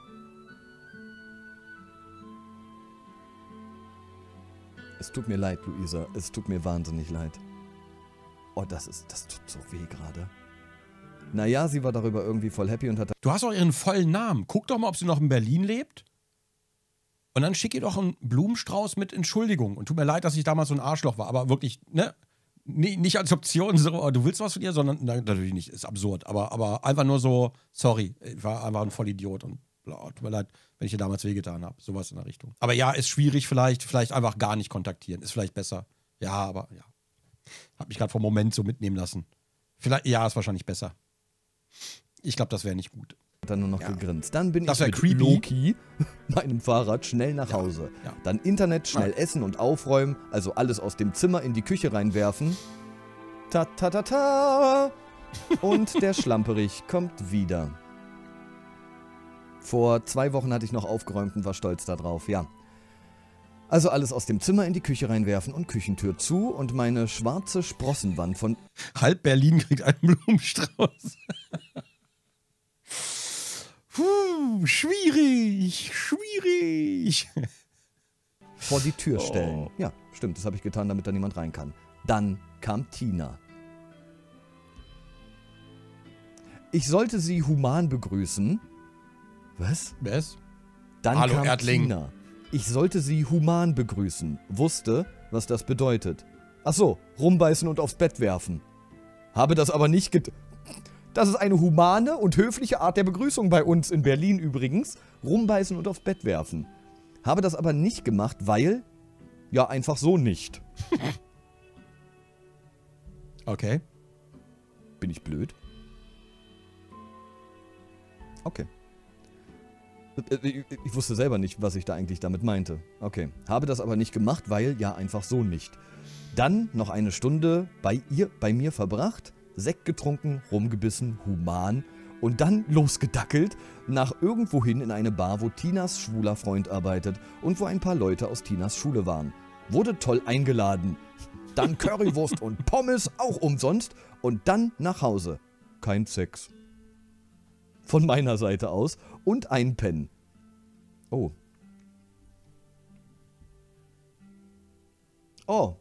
Es tut mir leid, Luisa. Es tut mir wahnsinnig leid. Oh, das tut so weh gerade. Naja, sie war darüber irgendwie voll happy und hat... Du hast auch ihren vollen Namen. Guck doch mal, ob sie noch in Berlin lebt. Und dann schick ihr doch einen Blumenstrauß mit Entschuldigung. Und tut mir leid, dass ich damals so ein Arschloch war. Aber wirklich, ne? Nee, nicht als Option, so, du willst was von ihr, sondern, nein, natürlich nicht, ist absurd. Aber einfach nur so, sorry, ich war einfach ein Vollidiot und tut mir leid, wenn ich dir damals wehgetan habe. Sowas in der Richtung. Aber ja, ist schwierig vielleicht einfach gar nicht kontaktieren. Ist vielleicht besser. Ja, aber ja. Hab mich gerade vom Moment so mitnehmen lassen. Vielleicht, ja, ist wahrscheinlich besser. Ich glaube, das wäre nicht gut. Dann nur noch gegrinst. Dann bin das ich mit creepy. Loki, meinem Fahrrad, schnell nach Hause. Ja. Dann Internet, schnell essen und aufräumen, also alles aus dem Zimmer in die Küche reinwerfen. Ta ta ta ta! Und der Schlamperich kommt wieder. Vor 2 Wochen hatte ich noch aufgeräumt und war stolz darauf, ja. Also alles aus dem Zimmer in die Küche reinwerfen und Küchentür zu und meine schwarze Sprossenwand von... Halb Berlin kriegt einen Blumenstrauß. Schwierig. vor die Tür stellen. Ja, stimmt, das habe ich getan, damit da niemand rein kann. Dann kam Tina. Ich sollte sie human begrüßen. Was? Dann Hallo, kam Erdling. Tina. Ich sollte sie human begrüßen. Wusste, was das bedeutet. Ach so, rumbeißen und aufs Bett werfen. Habe das aber nicht Das ist eine humane und höfliche Art der Begrüßung bei uns in Berlin übrigens. Rumbeißen und aufs Bett werfen. Habe das aber nicht gemacht, weil... Ja, einfach so nicht. Okay. Bin ich blöd? Okay. Ich wusste selber nicht, was ich da eigentlich damit meinte. Okay. Habe das aber nicht gemacht, weil... Ja, einfach so nicht. Dann noch eine Stunde bei mir verbracht, Sekt getrunken, rumgebissen, human und dann losgedackelt nach irgendwohin in eine Bar, wo Tinas schwuler Freund arbeitet und wo ein paar Leute aus Tinas Schule waren. Wurde toll eingeladen. Dann Currywurst und Pommes, auch umsonst. Und dann nach Hause. Kein Sex. Von meiner Seite aus. Und einpennen. Oh. Oh.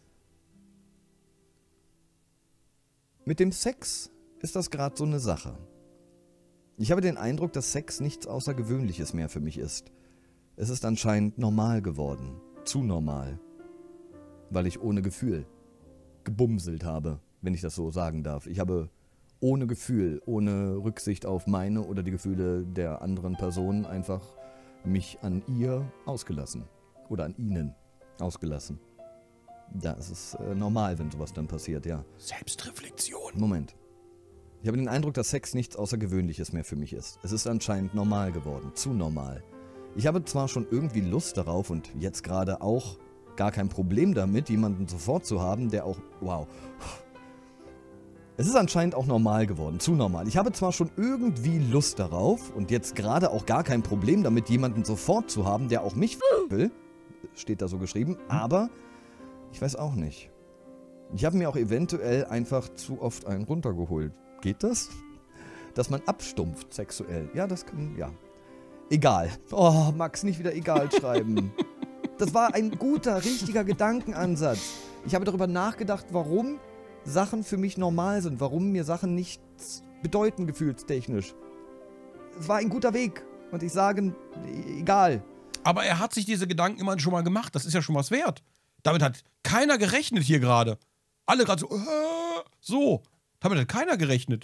Mit dem Sex ist das gerade so eine Sache. Ich habe den Eindruck, dass Sex nichts Außergewöhnliches mehr für mich ist. Es ist anscheinend normal geworden. Zu normal. Weil ich ohne Gefühl gebumselt habe, wenn ich das so sagen darf. Ich habe ohne Gefühl, ohne Rücksicht auf meine oder die Gefühle der anderen Person einfach mich an ihr ausgelassen. Oder an ihnen ausgelassen. Ja, es ist normal, wenn sowas dann passiert, ja. Selbstreflexion. Moment. Ich habe den Eindruck, dass Sex nichts Außergewöhnliches mehr für mich ist. Es ist anscheinend normal geworden. Zu normal. Ich habe zwar schon irgendwie Lust darauf und jetzt gerade auch gar kein Problem damit, jemanden sofort zu haben, der auch, wow, Es ist anscheinend auch normal geworden, zu normal. Ich habe zwar schon irgendwie Lust darauf und jetzt gerade auch gar kein Problem damit, jemanden sofort zu haben, der auch mich will, steht da so geschrieben, aber ich weiß auch nicht. Ich habe mir auch eventuell einfach zu oft einen runtergeholt. Geht das? Dass man abstumpft sexuell. Ja, das kann, ja. Egal. Oh, Max, nicht wieder egal schreiben. Das war ein guter, richtiger Gedankenansatz. Ich habe darüber nachgedacht, warum Sachen für mich normal sind, warum mir Sachen nichts bedeuten, gefühlstechnisch. Es war ein guter Weg. Und ich sage, egal. Aber er hat sich diese Gedanken immer schon mal gemacht. Das ist ja schon was wert. Damit hat keiner gerechnet hier gerade. Alle gerade so, so. Damit hat keiner gerechnet.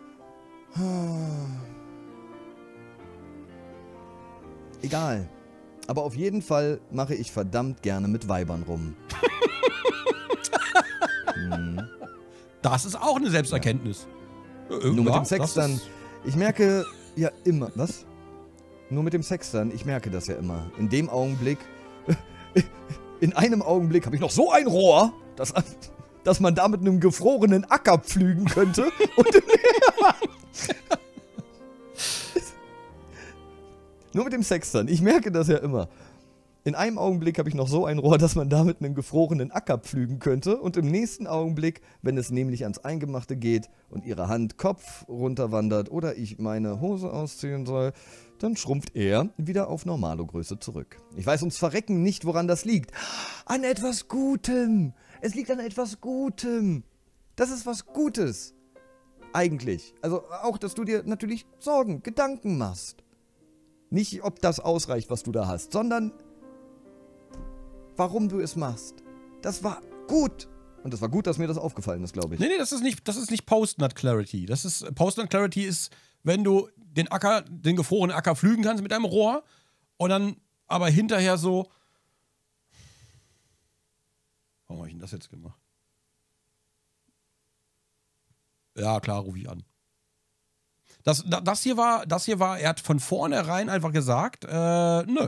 Egal. Aber auf jeden Fall mache ich verdammt gerne mit Weibern rum. Das ist auch eine Selbsterkenntnis. Nur mit dem Sex dann. Ich merke ja immer. Was? Nur mit dem Sex dann. Ich merke das ja immer. In dem Augenblick. In einem Augenblick habe ich noch so ein Rohr, dass man da mit einem gefrorenen Acker pflügen könnte. Nur mit dem Sex dann. Ich merke das ja immer. In einem Augenblick habe ich noch so ein Rohr, dass man damit einen gefrorenen Acker pflügen könnte. Und im nächsten Augenblick, wenn es nämlich ans Eingemachte geht und ihre Hand Kopf runterwandert oder ich meine Hose ausziehen soll, dann schrumpft er wieder auf Normalo-Größe zurück. Ich weiß ums Verrecken nicht, woran das liegt. An etwas Gutem. Es liegt an etwas Gutem. Das ist was Gutes. Eigentlich. Also auch, dass du dir natürlich Sorgen, Gedanken machst. Nicht, ob das ausreicht, was du da hast, sondern warum du es machst. Das war gut. Und das war gut, dass mir das aufgefallen ist, glaube ich. Nee, das ist nicht Post-Nut-Clarity. Post-Nut-Clarity ist, wenn du den gefrorenen Acker pflügen kannst mit einem Rohr und dann aber hinterher so. Warum habe ich denn das jetzt gemacht? Ja, klar, rufe ich an. Das hier war, er hat von vornherein einfach gesagt, nö.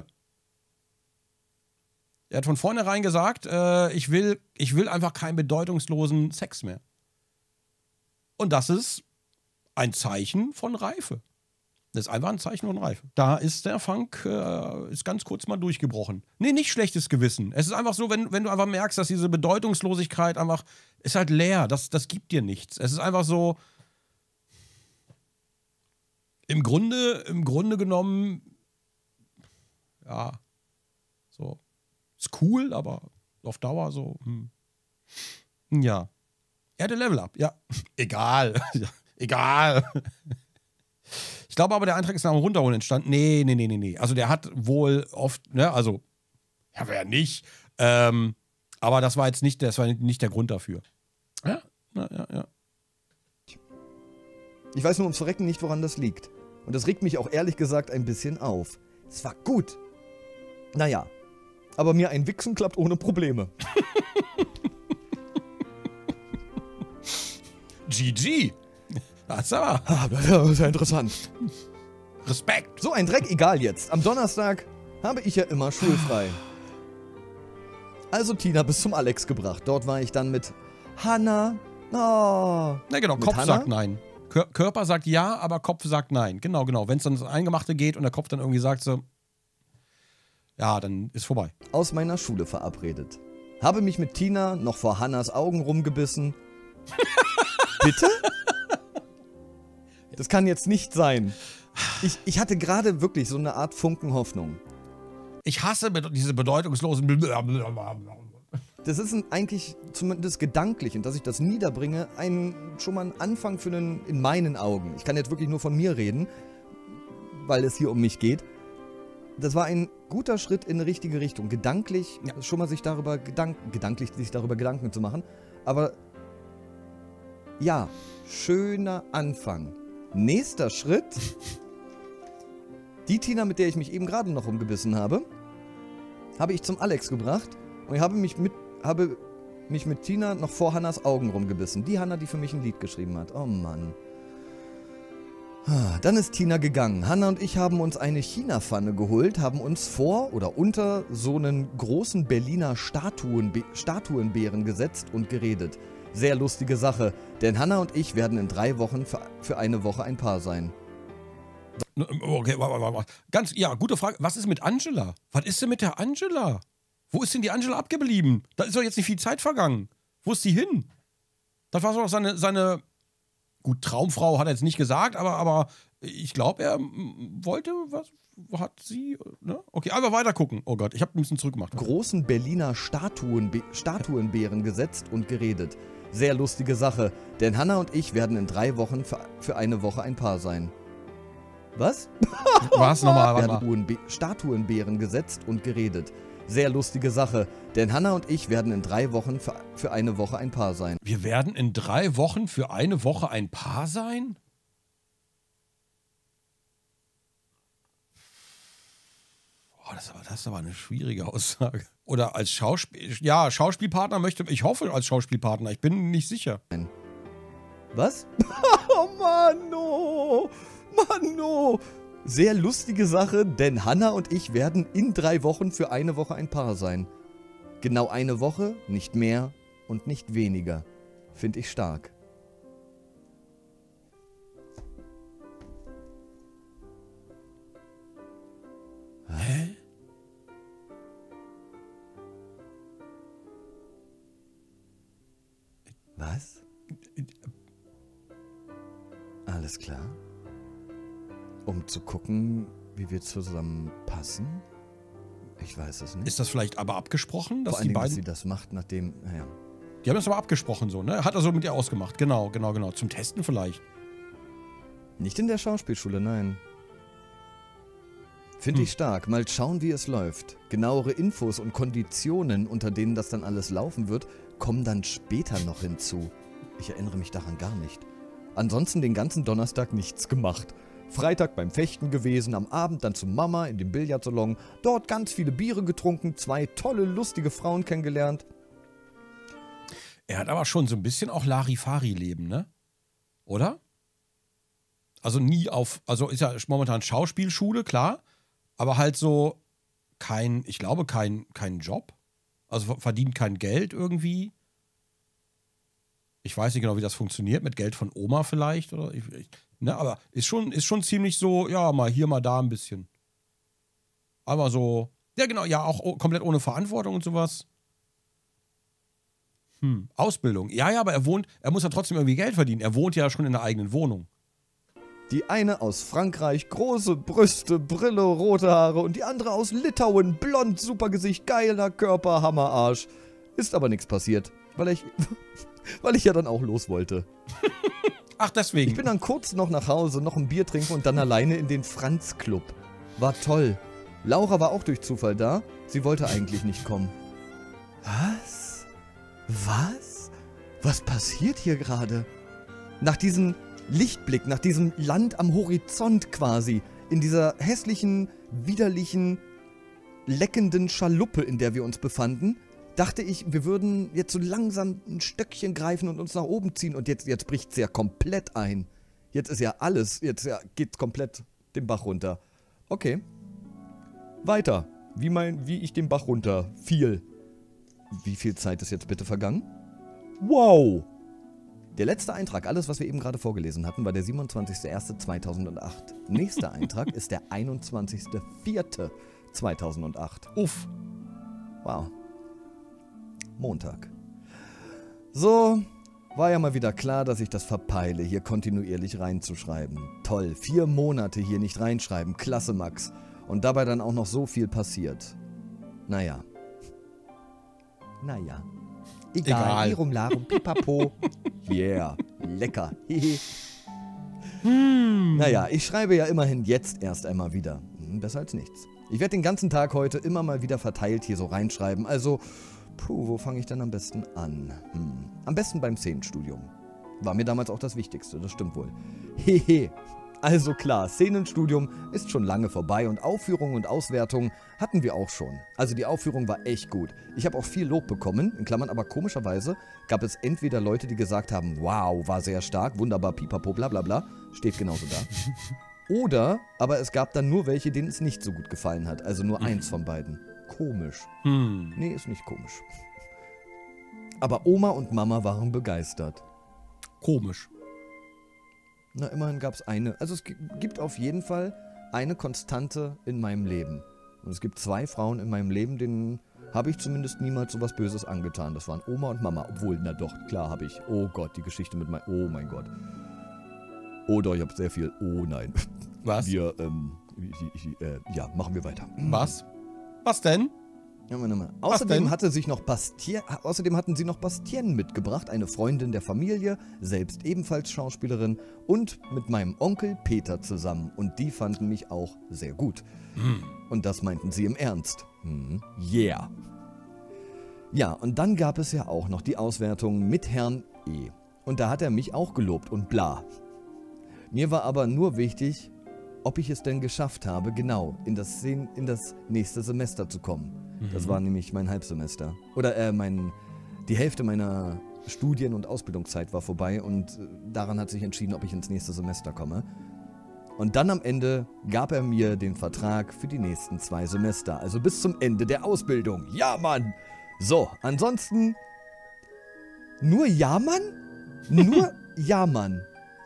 Er hat von vornherein gesagt, ich will einfach keinen bedeutungslosen Sex mehr. Und das ist ein Zeichen von Reife. Das ist einfach ein Zeichen von Reife. Da ist der Funk ist ganz kurz mal durchgebrochen. Nee, nicht schlechtes Gewissen. Es ist einfach so, wenn du einfach merkst, dass diese Bedeutungslosigkeit einfach ist halt leer. Das gibt dir nichts. Es ist einfach so, im Grunde genommen, ja, so, ist cool, aber auf Dauer so, ja. Er hatte Level Up, ja. Egal. Ja, egal. Ich glaube aber, der Eintrag ist nach dem Runterholen entstanden. Nee. Also der hat wohl oft, ne, also, ja, wer nicht. Aber das war nicht der Grund dafür. Ja. Ich weiß nur ums Verrecken nicht, woran das liegt. Und das regt mich auch ehrlich gesagt ein bisschen auf. Es war gut. Naja. Aber mir ein Wichsen klappt ohne Probleme. GG. Das aber. Das ist ja interessant. Respekt. So ein Dreck, egal jetzt. Am Donnerstag habe ich ja immer schulfrei. Also Tina bis zum Alex gebracht. Dort war ich dann mit Hannah. Oh. Na genau, Kopf Hannah? sagt nein. Körper sagt ja, aber Kopf sagt nein. Genau. Wenn es dann ins Eingemachte geht und der Kopf dann irgendwie sagt so, ja, dann ist vorbei. Aus meiner Schule verabredet. Habe mich mit Tina noch vor Hannas Augen rumgebissen. Bitte? Das kann jetzt nicht sein. Ich hatte gerade wirklich so eine Art Funken Hoffnung. Ich hasse diese bedeutungslosen. Das ist eigentlich zumindest gedanklich, und dass ich das niederbringe, schon mal ein Anfang für in meinen Augen. Ich kann jetzt wirklich nur von mir reden, weil es hier um mich geht. Das war ein guter Schritt in eine richtige Richtung. Gedanklich schon mal sich darüber Gedanken zu machen. Aber ja, schöner Anfang. Nächster Schritt. Die Tina, mit der ich mich eben gerade noch rumgebissen habe, habe ich zum Alex gebracht. Und ich habe mich mit Tina noch vor Hannas Augen rumgebissen. Die Hanna, die für mich ein Lied geschrieben hat. Oh Mann. Dann ist Tina gegangen. Hanna und ich haben uns eine China-Pfanne geholt, haben uns vor oder unter so einen großen Berliner Statuenbären gesetzt und geredet. Sehr lustige Sache, denn Hannah und ich werden in 3 Wochen für eine Woche ein Paar sein. Okay, ja, gute Frage. Was ist mit Angela? Was ist denn mit der Angela? Wo ist denn die Angela abgeblieben? Da ist doch jetzt nicht viel Zeit vergangen. Wo ist die hin? Das war doch seine gut, Traumfrau hat er jetzt nicht gesagt, aber ich glaube, er wollte, was hat sie, ne? Okay, aber weiter gucken. Oh Gott, ich habe ein bisschen zurückgemacht. Großen Berliner Statuenbären gesetzt und geredet. Sehr lustige Sache, denn Hannah und ich werden in 3 Wochen für eine Woche ein Paar sein. Was? Was nochmal? Statuenbären gesetzt und geredet. Sehr lustige Sache, denn Hannah und ich werden in 3 Wochen für eine Woche ein Paar sein. Wir werden in 3 Wochen für eine Woche ein Paar sein? Oh, das ist aber eine schwierige Aussage. Oder als Schauspielpartner ich hoffe als Schauspielpartner, ich bin nicht sicher. Was? Oh Mann, oh. Sehr lustige Sache, denn Hannah und ich werden in 3 Wochen für eine Woche ein Paar sein. Genau eine Woche, nicht mehr und nicht weniger. Finde ich stark. Hä? Was? Alles klar. Um zu gucken, wie wir zusammen passen? Ich weiß es nicht. Ist das vielleicht aber abgesprochen, dass Vor allen die Dingen, dass beiden... sie das macht, nachdem... Naja. Die haben das aber abgesprochen so, ne? Hat er so mit ihr ausgemacht. Genau. Zum Testen vielleicht. Nicht in der Schauspielschule, nein. Finde ich stark. Mal schauen, wie es läuft. Genauere Infos und Konditionen, unter denen das dann alles laufen wird, kommen dann später noch hinzu. Ich erinnere mich daran gar nicht. Ansonsten den ganzen Donnerstag nichts gemacht. Freitag beim Fechten gewesen, am Abend dann zu Mama in dem Billardsalon, dort ganz viele Biere getrunken, 2 tolle, lustige Frauen kennengelernt. Er hat aber schon so ein bisschen auch Larifari-Leben, ne? Oder? Also ist ja momentan Schauspielschule, klar, aber halt so kein Job. Also verdient kein Geld irgendwie. Ich weiß nicht genau, wie das funktioniert, mit Geld von Oma vielleicht. Oder ne, aber ist schon ziemlich so, ja, mal hier, mal da ein bisschen. Aber so, ja genau, ja, auch komplett ohne Verantwortung und sowas. Ausbildung. Ja, aber er muss ja trotzdem irgendwie Geld verdienen. Er wohnt ja schon in der eigenen Wohnung. Die eine aus Frankreich, große Brüste, Brille, rote Haare und die andere aus Litauen, blond, super Gesicht, geiler Körper, Hammerarsch. Ist aber nichts passiert, weil ich ja dann auch los wollte. Ach, deswegen. Ich bin dann kurz noch nach Hause, noch ein Bier trinken und dann alleine in den Franz-Club. War toll. Laura war auch durch Zufall da. Sie wollte eigentlich nicht kommen. Was? Was passiert hier gerade? Nach diesem Lichtblick, nach diesem Land am Horizont quasi, in dieser hässlichen, widerlichen, leckenden Schaluppe, in der wir uns befanden, dachte ich, wir würden jetzt so langsam ein Stöckchen greifen und uns nach oben ziehen. Und jetzt bricht es ja komplett ein. Jetzt ist ja alles, geht komplett den Bach runter. Okay. Weiter. Wie ich den Bach runter fiel. Wie viel Zeit ist jetzt bitte vergangen? Wow! Der letzte Eintrag, alles was wir eben gerade vorgelesen hatten, war der 27.01.2008. Nächster Eintrag ist der 21.04.2008. Uff. Wow. Montag. So, war ja mal wieder klar, dass ich das verpeile, hier kontinuierlich reinzuschreiben. Toll, 4 Monate hier nicht reinschreiben, klasse Max. Und dabei dann auch noch so viel passiert. Naja. Egal. Lirum, larum, pipapo. Yeah, lecker. Naja, ich schreibe ja immerhin jetzt erst einmal wieder. Besser als nichts. Ich werde den ganzen Tag heute immer mal wieder verteilt hier so reinschreiben. Also, wo fange ich denn am besten an? Am besten beim Szenenstudium. War mir damals auch das Wichtigste, das stimmt wohl. Also klar, Szenenstudium ist schon lange vorbei und Aufführungen und Auswertungen hatten wir auch schon. Also die Aufführung war echt gut. Ich habe auch viel Lob bekommen, in Klammern, aber komischerweise gab es entweder Leute, die gesagt haben, wow, war sehr stark, wunderbar, pipapo, bla bla bla, steht genauso da. Oder, aber es gab dann nur welche, denen es nicht so gut gefallen hat, also nur eins von beiden. Komisch. Nee, ist nicht komisch. Aber Oma und Mama waren begeistert. Komisch. Na, immerhin gab es eine. Also es gibt auf jeden Fall eine Konstante in meinem Leben. Und es gibt 2 Frauen in meinem Leben, denen habe ich zumindest niemals so was Böses angetan. Das waren Oma und Mama. Obwohl, na doch, klar habe ich. Oh Gott, die Geschichte mit meinem... Oh mein Gott. Oh doch, ich habe sehr viel... Oh nein. Was? Wir, ja, machen wir weiter. Was? Was denn? Ja, außerdem hatten sie noch Bastien mitgebracht, eine Freundin der Familie, selbst ebenfalls Schauspielerin und mit meinem Onkel Peter zusammen. Und die fanden mich auch sehr gut. Und das meinten sie im Ernst. Yeah. Ja, und dann gab es ja auch noch die Auswertung mit Herrn E. Und da hat er mich auch gelobt und bla. Mir war aber nur wichtig, ob ich es denn geschafft habe, genau in das nächste Semester zu kommen. Das war nämlich mein Halbsemester. Oder die Hälfte meiner Studien- und Ausbildungszeit war vorbei und daran hat sich entschieden, ob ich ins nächste Semester komme. Und dann am Ende gab er mir den Vertrag für die nächsten 2 Semester, also bis zum Ende der Ausbildung. Ja, Mann! So, ansonsten nur Ja, Mann? Nur Ja, Mann.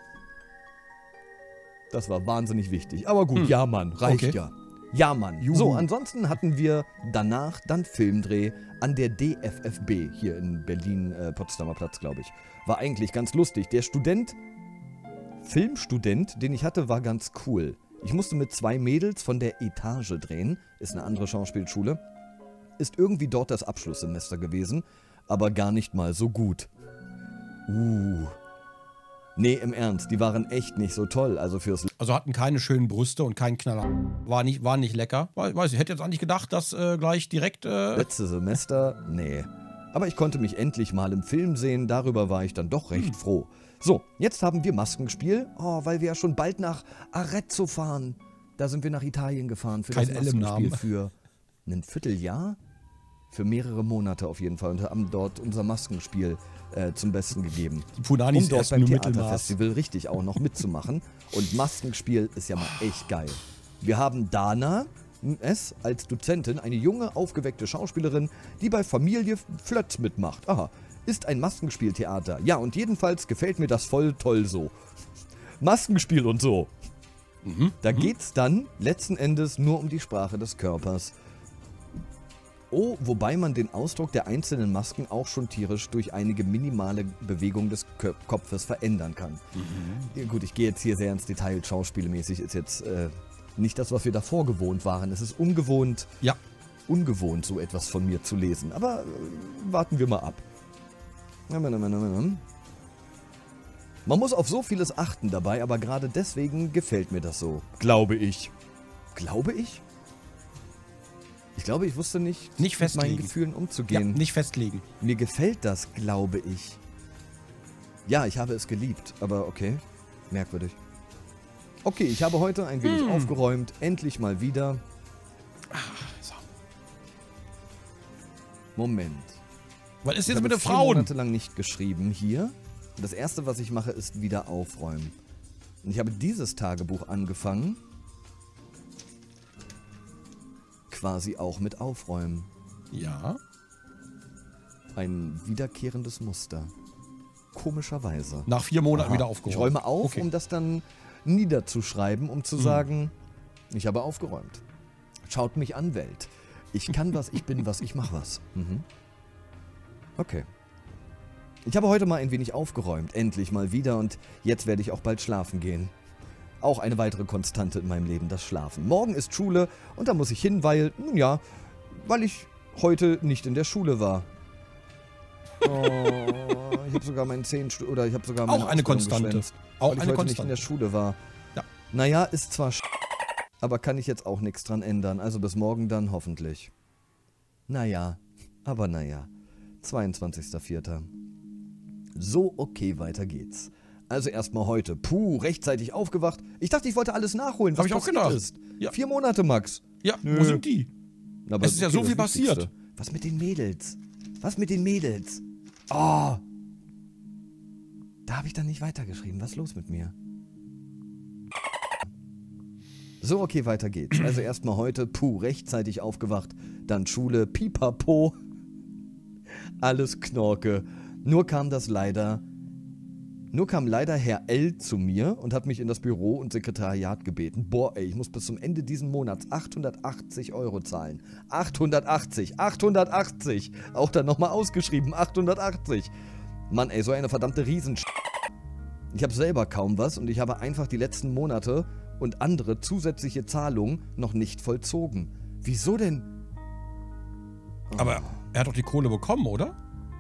Das war wahnsinnig wichtig. Aber gut, Ja, Mann, reicht Okay. ja. Ja, Mann. Juhu. So, ansonsten hatten wir danach dann Filmdreh an der DFFB hier in Berlin, Potsdamer Platz, glaube ich. War eigentlich ganz lustig. Der Filmstudent, den ich hatte, war ganz cool. Ich musste mit 2 Mädels von der Etage drehen, ist eine andere Schauspielschule. Ist irgendwie dort das Abschlusssemester gewesen, aber gar nicht mal so gut. Nee, im Ernst, die waren echt nicht so toll. Also hatten keine schönen Brüste und keinen Knaller. War nicht lecker. Weiß ich, hätte jetzt eigentlich gedacht, dass gleich direkt... letzte Semester, nee. Aber ich konnte mich endlich mal im Film sehen, darüber war ich dann doch recht froh. So, jetzt haben wir Maskenspiel, weil wir ja schon bald nach Arezzo fahren. Da sind wir nach Italien gefahren für Kein das L im Maskenspiel Namen. für ein Vierteljahr. Für mehrere Monate auf jeden Fall und haben dort unser Maskenspiel zum Besten gegeben. Die Punanis Um dort erst beim nur Mittelmaß. Theaterfestival richtig auch noch mitzumachen. Und Maskenspiel ist ja mal echt geil. Wir haben Dana S. als Dozentin, eine junge, aufgeweckte Schauspielerin, die bei Familie Flötz mitmacht. Aha, ist ein Maskenspieltheater. Ja, und jedenfalls gefällt mir das voll toll so. Maskenspiel und so. Da geht's dann letzten Endes nur um die Sprache des Körpers. Oh, wobei man den Ausdruck der einzelnen Masken auch schon tierisch durch einige minimale Bewegungen des Kopfes verändern kann. Ja, gut, ich gehe jetzt hier sehr ins Detail, schauspielmäßig ist jetzt nicht das, was wir davor gewohnt waren. Es ist ungewohnt, so etwas von mir zu lesen. Aber warten wir mal ab. Man muss auf so vieles achten dabei, aber gerade deswegen gefällt mir das so. Glaube ich. Glaube ich? Ich glaube, ich wusste nicht mit festlegen. meinen Gefühlen umzugehen. Ja, nicht festlegen. Mir gefällt das, glaube ich. Ja, ich habe es geliebt, aber okay. Merkwürdig. Okay, ich habe heute ein wenig aufgeräumt. Endlich mal wieder. So. Moment. Was ist Ich jetzt habe mit den 4 Frauen? Monate lang nicht geschrieben hier. Das erste, was ich mache, ist wieder aufräumen. Und ich habe dieses Tagebuch angefangen. Quasi auch mit Aufräumen. Ja. Ein wiederkehrendes Muster. Komischerweise. Nach 4 Monaten Aha. wieder aufgeräumt. Ich räume auf, Okay. um das dann niederzuschreiben, um zu sagen, ich habe aufgeräumt. Schaut mich an, Welt. Ich kann was, ich bin was, ich mach was. Okay. Ich habe heute mal ein wenig aufgeräumt, endlich mal wieder, und jetzt werde ich auch bald schlafen gehen. Auch eine weitere Konstante in meinem Leben, das Schlafen. Morgen ist Schule und da muss ich hin, weil ich heute nicht in der Schule war. Oh, ich habe sogar meinen ich habe sogar meine Auch eine Ausbildung Konstante. geschwänzt, Auch weil ich eine heute nicht in Konstante. der Schule war. Ja. Naja, ist zwar aber kann ich jetzt auch nichts dran ändern. Also bis morgen dann hoffentlich. Naja, aber naja. 22.04. So, okay, weiter geht's. Also erstmal heute. Puh, rechtzeitig aufgewacht. Ich dachte, ich wollte alles nachholen, was Hab ich auch passiert gedacht. ist. Ja. 4 Monate, Max. Ja, Nö. wo sind die? Aber Es ist ja so das viel Wichtigste. passiert. Was mit den Mädels? Was mit den Mädels? Oh. Da habe ich dann nicht weitergeschrieben. Was ist los mit mir? So, okay, weiter geht's. Also erstmal heute, rechtzeitig aufgewacht, dann Schule, pipapo. alles Knorke. Nur kam leider Herr L. zu mir und hat mich in das Büro und Sekretariat gebeten. Boah, ey, ich muss bis zum Ende diesen Monats 880 € zahlen. 880. Auch dann nochmal ausgeschrieben, 880. Mann, ey, so eine verdammte Riesen... Ich habe selber kaum was und ich habe einfach die letzten Monate und andere zusätzliche Zahlungen noch nicht vollzogen. Wieso denn? Oh. Aber er hat doch die Kohle bekommen, oder?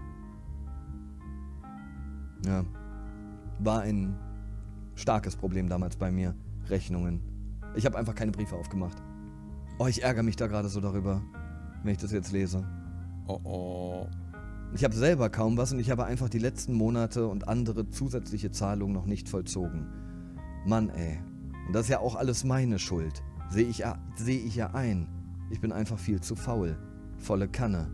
Ja. War ein starkes Problem damals bei mir. Rechnungen. Ich habe einfach keine Briefe aufgemacht. Oh, ich ärgere mich da gerade so darüber, wenn ich das jetzt lese. Oh. Ich habe selber kaum was und ich habe einfach die letzten Monate und andere zusätzliche Zahlungen noch nicht vollzogen. Mann, ey. Und das ist ja auch alles meine Schuld. Sehe ich ja ein. Ich bin einfach viel zu faul. Volle Kanne.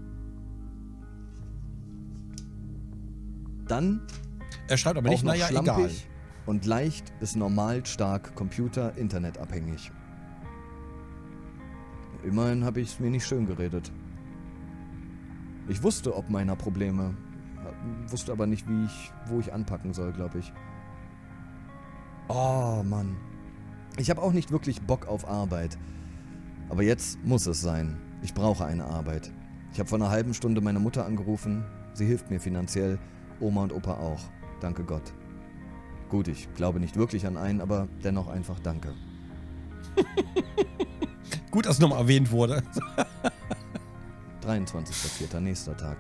Dann... Er schreibt aber nicht, naja, egal. Und leicht bis normal stark Computer-Internet-abhängig. Immerhin habe ich es mir nicht schön geredet. Ich wusste ob meiner Probleme, wusste aber nicht, wo ich anpacken soll, glaube ich. Oh, Mann. Ich habe auch nicht wirklich Bock auf Arbeit. Aber jetzt muss es sein. Ich brauche eine Arbeit. Ich habe vor einer halben Stunde meine Mutter angerufen. Sie hilft mir finanziell. Oma und Opa auch. Danke Gott. Gut, ich glaube nicht wirklich an einen, aber dennoch einfach danke. Gut, dass es nochmal erwähnt wurde. 23.04. nächster Tag.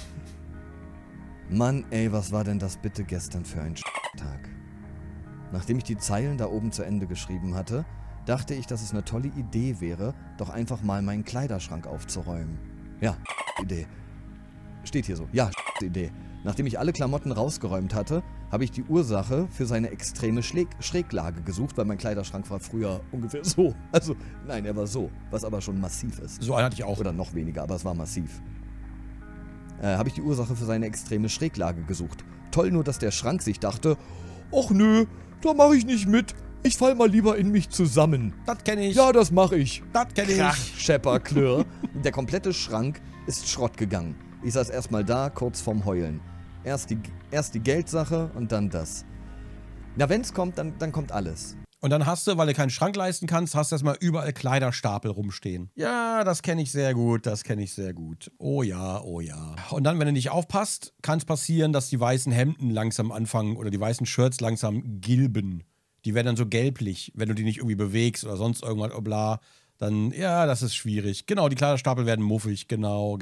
Mann, ey, was war denn das bitte gestern für ein Tag? Nachdem ich die Zeilen da oben zu Ende geschrieben hatte, dachte ich, dass es eine tolle Idee wäre, doch einfach mal meinen Kleiderschrank aufzuräumen. Ja, Idee. Steht hier so. Ja, Idee. Nachdem ich alle Klamotten rausgeräumt hatte, habe ich die Ursache für seine extreme Schräglage gesucht, weil mein Kleiderschrank war früher ungefähr so. Also, nein, er war so, was aber schon massiv ist. So einen hatte ich auch. Oder noch weniger, aber es war massiv. Habe ich die Ursache für seine extreme Schräglage gesucht. Toll nur, dass der Schrank sich dachte, ach nö, da mache ich nicht mit. Ich fall mal lieber in mich zusammen. Das kenne ich. Ja, das mache ich. Das kenne ich. Krach, Schepper, Klirr. Der komplette Schrank ist Schrott gegangen. Ich saß erstmal da, kurz vorm Heulen. Erst die Geldsache und dann das. Na, wenn's kommt, dann kommt alles. Und dann hast du, weil du keinen Schrank leisten kannst, hast du erstmal überall Kleiderstapel rumstehen. Ja, das kenne ich sehr gut, das kenne ich sehr gut. Oh ja, oh ja. Und dann, wenn du nicht aufpasst, kann es passieren, dass die weißen Hemden langsam anfangen oder die weißen Shirts langsam gilben. Die werden dann so gelblich, wenn du die nicht irgendwie bewegst oder sonst irgendwas, bla. Dann, ja, das ist schwierig. Genau, die Kleiderstapel werden muffig. Genau.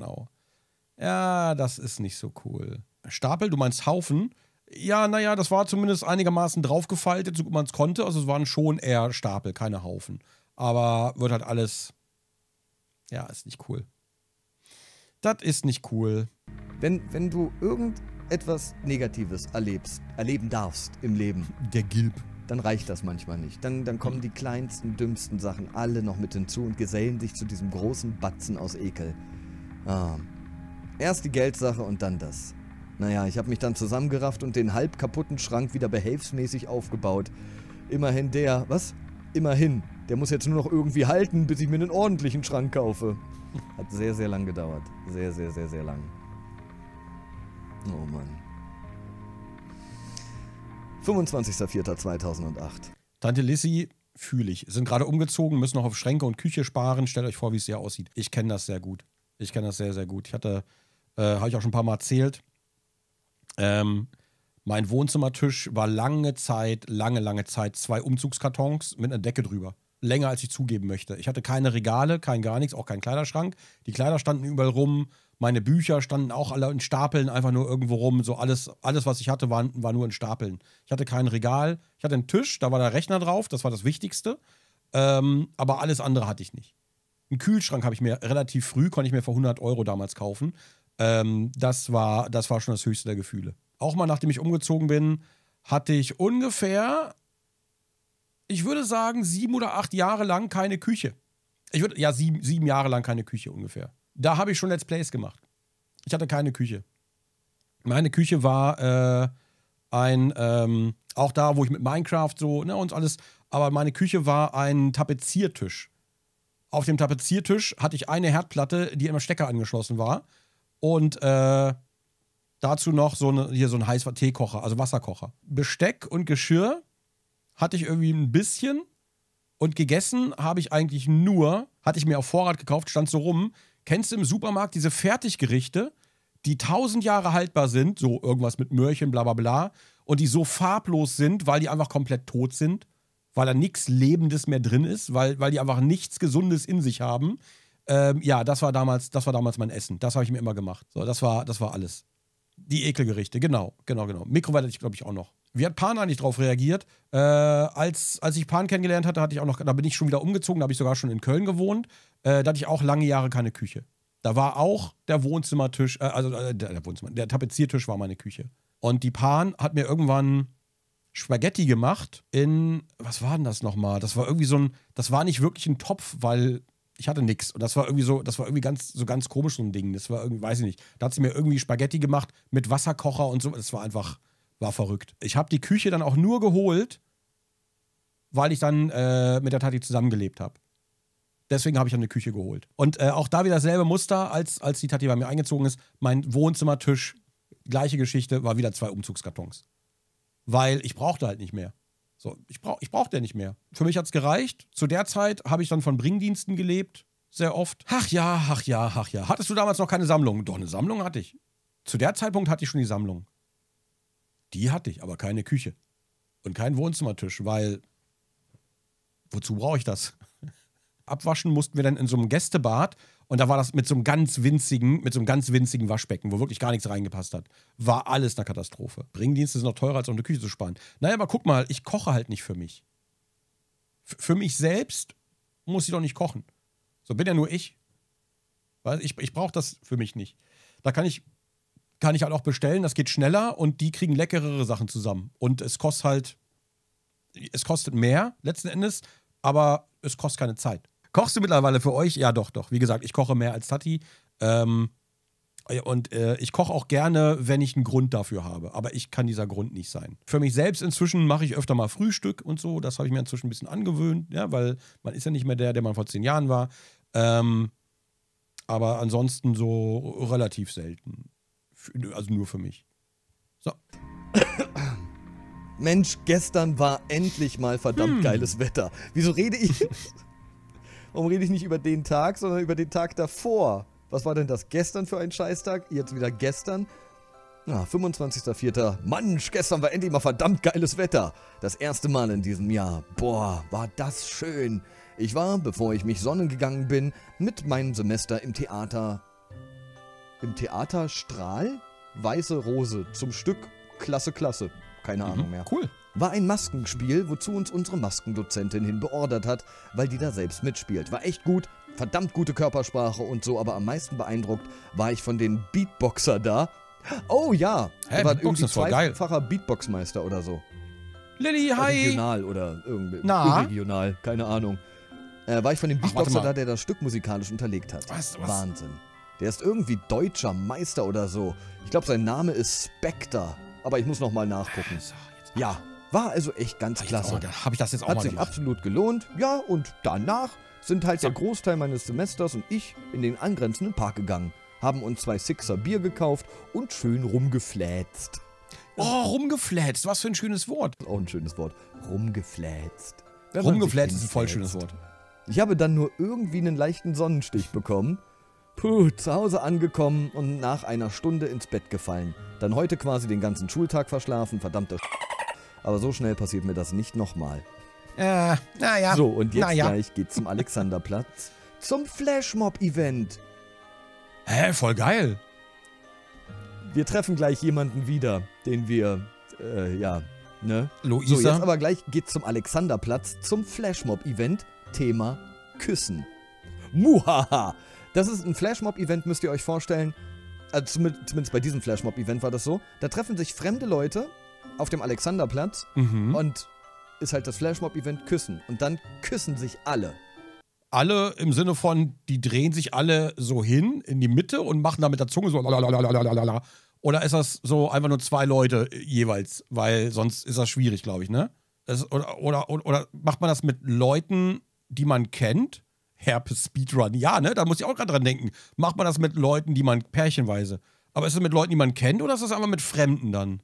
Ja, das ist nicht so cool. Stapel, du meinst Haufen? Ja, naja, das war zumindest einigermaßen draufgefaltet, so gut man es konnte. Also es waren schon eher Stapel, keine Haufen. Aber wird halt alles... Ja, ist nicht cool. Das ist nicht cool. Wenn du irgendetwas Negatives erleben darfst im Leben... Der Gilb. Dann reicht das manchmal nicht. Dann kommen die kleinsten, dümmsten Sachen alle noch mit hinzu und gesellen sich zu diesem großen Batzen aus Ekel. Erst die Geldsache und dann das. Naja, ich habe mich dann zusammengerafft und den halb kaputten Schrank wieder behelfsmäßig aufgebaut. Immerhin Immerhin. Der muss jetzt nur noch irgendwie halten, bis ich mir einen ordentlichen Schrank kaufe. Hat sehr, sehr lang gedauert. Sehr, sehr, sehr, sehr lang. Oh Mann. 25.04.2008. Tante Lissy, fühle ich. Sind gerade umgezogen, müssen noch auf Schränke und Küche sparen. Stellt euch vor, wie es hier aussieht. Ich kenne das sehr gut. Ich kenne das sehr, sehr gut. Ich hatte, habe ich auch schon ein paar Mal erzählt, mein Wohnzimmertisch war lange Zeit 2 Umzugskartons mit einer Decke drüber. Länger, als ich zugeben möchte. Ich hatte keine Regale, kein gar nichts, auch keinen Kleiderschrank. Die Kleider standen überall rum. Meine Bücher standen auch alle in Stapeln einfach nur irgendwo rum. So alles was ich hatte, war nur in Stapeln. Ich hatte kein Regal. Ich hatte einen Tisch, da war der Rechner drauf. Das war das Wichtigste. Aber alles andere hatte ich nicht. Einen Kühlschrank habe ich mir relativ früh, konnte ich mir für 100 € damals kaufen. Das war schon das höchste der Gefühle. Auch mal, nachdem ich umgezogen bin, hatte ich ungefähr, ich würde sagen, 7 oder 8 Jahre lang keine Küche. 7 Jahre lang keine Küche ungefähr. Da habe ich schon Let's Plays gemacht. Ich hatte keine Küche. Meine Küche war auch da, wo ich mit Minecraft so, ne, und alles, aber meine Küche war ein Tapeziertisch. Auf dem Tapeziertisch hatte ich eine Herdplatte, die am Stecker angeschlossen war. und dazu noch so ein heißer Teekocher, also Wasserkocher. Besteck und Geschirr hatte ich irgendwie ein bisschen und gegessen habe ich eigentlich nur, hatte ich mir auf Vorrat gekauft, stand so rum. Kennst du im Supermarkt diese Fertiggerichte, die 1000 Jahre haltbar sind, so irgendwas mit Möhrchen, bla bla bla, und die so farblos sind, weil die einfach komplett tot sind, weil da nichts Lebendes mehr drin ist, weil die einfach nichts Gesundes in sich haben. Ja, das war damals mein Essen. Das habe ich mir immer gemacht. So, das war alles. Die Ekelgerichte, genau. Mikrowelle hatte ich, glaube ich, auch noch. Wie hat Pan eigentlich drauf reagiert? Als ich Pan kennengelernt hatte, da bin ich schon wieder umgezogen, da habe ich sogar schon in Köln gewohnt. Da hatte ich auch lange Jahre keine Küche. Da war auch der Wohnzimmertisch, der Tapeziertisch war meine Küche. Und die Pan hat mir irgendwann Spaghetti gemacht was war denn das nochmal? Das war irgendwie das war nicht wirklich ein Topf, weil ich hatte nichts. Und das war irgendwie ganz komisch, so ein Ding. Das war irgendwie, weiß ich nicht. Da hat sie mir irgendwie Spaghetti gemacht mit Wasserkocher und so. Das war verrückt. Ich habe die Küche dann auch nur geholt, weil ich dann mit der Tati zusammengelebt habe. Deswegen habe ich dann eine Küche geholt. Und auch da wieder dasselbe Muster, als die Tati bei mir eingezogen ist. Mein Wohnzimmertisch, gleiche Geschichte, war wieder 2 Umzugskartons. Weil ich brauchte halt nicht mehr. So, ich brauchte ja nicht mehr. Für mich hat es gereicht. Zu der Zeit habe ich dann von Bringdiensten gelebt. Sehr oft. Ach ja. Hattest du damals noch keine Sammlung? Doch, eine Sammlung hatte ich. Zu der Zeitpunkt hatte ich schon die Sammlung. Die hatte ich, aber keine Küche. Und keinen Wohnzimmertisch, weil wozu brauche ich das? Abwaschen mussten wir dann in so einem Gästebad und da war das mit so einem ganz winzigen Waschbecken, wo wirklich gar nichts reingepasst hat. War alles eine Katastrophe. Bringdienste sind noch teurer, als um eine Küche zu sparen. Naja, aber guck mal, ich koche halt nicht für mich. Für mich selbst muss ich doch nicht kochen. So bin ja nur ich. Weil ich brauche das für mich nicht. Da kann ich halt auch bestellen, das geht schneller und die kriegen leckerere Sachen zusammen. Und es kostet mehr letzten Endes, aber es kostet keine Zeit. Kochst du mittlerweile für euch? Ja, doch. Wie gesagt, ich koche mehr als Tati. Und ich koche auch gerne, wenn ich einen Grund dafür habe. Aber ich kann dieser Grund nicht sein. Für mich selbst inzwischen mache ich öfter mal Frühstück und so. Das habe ich mir inzwischen ein bisschen angewöhnt, ja, weil man ist ja nicht mehr der man vor 10 Jahren war. Aber ansonsten so relativ selten. Also nur für mich. So. Mensch, gestern war endlich mal verdammt geiles Wetter. Wieso rede ich? Warum rede ich nicht über den Tag, sondern über den Tag davor? Was war denn das gestern für ein Scheißtag? Jetzt wieder gestern. 25.04. Mensch, gestern war endlich mal verdammt geiles Wetter. Das erste Mal in diesem Jahr. Boah, war das schön. Ich war, bevor ich mich sonnen gegangen bin, mit meinem Semester im Theater. Im Theater Strahl? Weiße Rose. Zum Stück Klasse. Keine Ahnung mehr. Cool. War ein Maskenspiel, wozu uns unsere Maskendozentin hin beordert hat, weil die da selbst mitspielt. War echt gut, verdammt gute Körpersprache und so, aber am meisten beeindruckt war ich von den Beatboxer da. Oh ja, er war Beatboxen irgendwie zweifacher Beatboxmeister oder so. Lilly, hi! Regional oder irgendwie. Regional, keine Ahnung. War ich von dem Beatboxer da, der das Stück musikalisch unterlegt hat. Was? Wahnsinn. Der ist irgendwie deutscher Meister oder so. Ich glaube, sein Name ist Spectre. Aber ich muss nochmal nachgucken. Ja, war also echt ganz klasse. Habe ich das jetzt auch Hat mal sich gemacht. absolut gelohnt. Ja, und danach sind halt der Großteil meines Semesters und ich in den angrenzenden Park gegangen. Haben uns 2 Sixer Bier gekauft und schön rumgeflätzt. Oh, rumgeflätzt. Was für ein schönes Wort. Auch ein schönes Wort. Rumgeflätzt. Rumgeflätzt ist ein voll schönes Wort. Ich habe dann nur irgendwie einen leichten Sonnenstich bekommen. Puh, zu Hause angekommen und nach einer Stunde ins Bett gefallen. Dann heute quasi den ganzen Schultag verschlafen, verdammte Aber so schnell passiert mir das nicht nochmal. Naja. So, und jetzt gleich geht's zum Alexanderplatz. Zum Flashmob-Event. Hä, voll geil. Wir treffen gleich jemanden wieder, den wir, ne? Luisa. So, jetzt aber gleich geht's zum Alexanderplatz, zum Flashmob-Event. Thema Küssen. Muhaha! Das ist ein Flashmob-Event, müsst ihr euch vorstellen. Also zumindest bei diesem Flashmob-Event war das so. Da treffen sich fremde Leute auf dem Alexanderplatz und ist halt das Flashmob-Event Küssen. Und dann küssen sich alle. Alle im Sinne von, die drehen sich alle so hin in die Mitte und machen da mit der Zunge so lalalala. Oder ist das so einfach nur 2 Leute jeweils? Weil sonst ist das schwierig, glaube ich, ne? Oder macht man das mit Leuten, die man kennt? Herpes-Speedrun. Ja, ne? Da muss ich auch gerade dran denken. Macht man das mit Leuten, die man pärchenweise. Aber ist es mit Leuten, die man kennt, oder ist das einfach mit Fremden dann?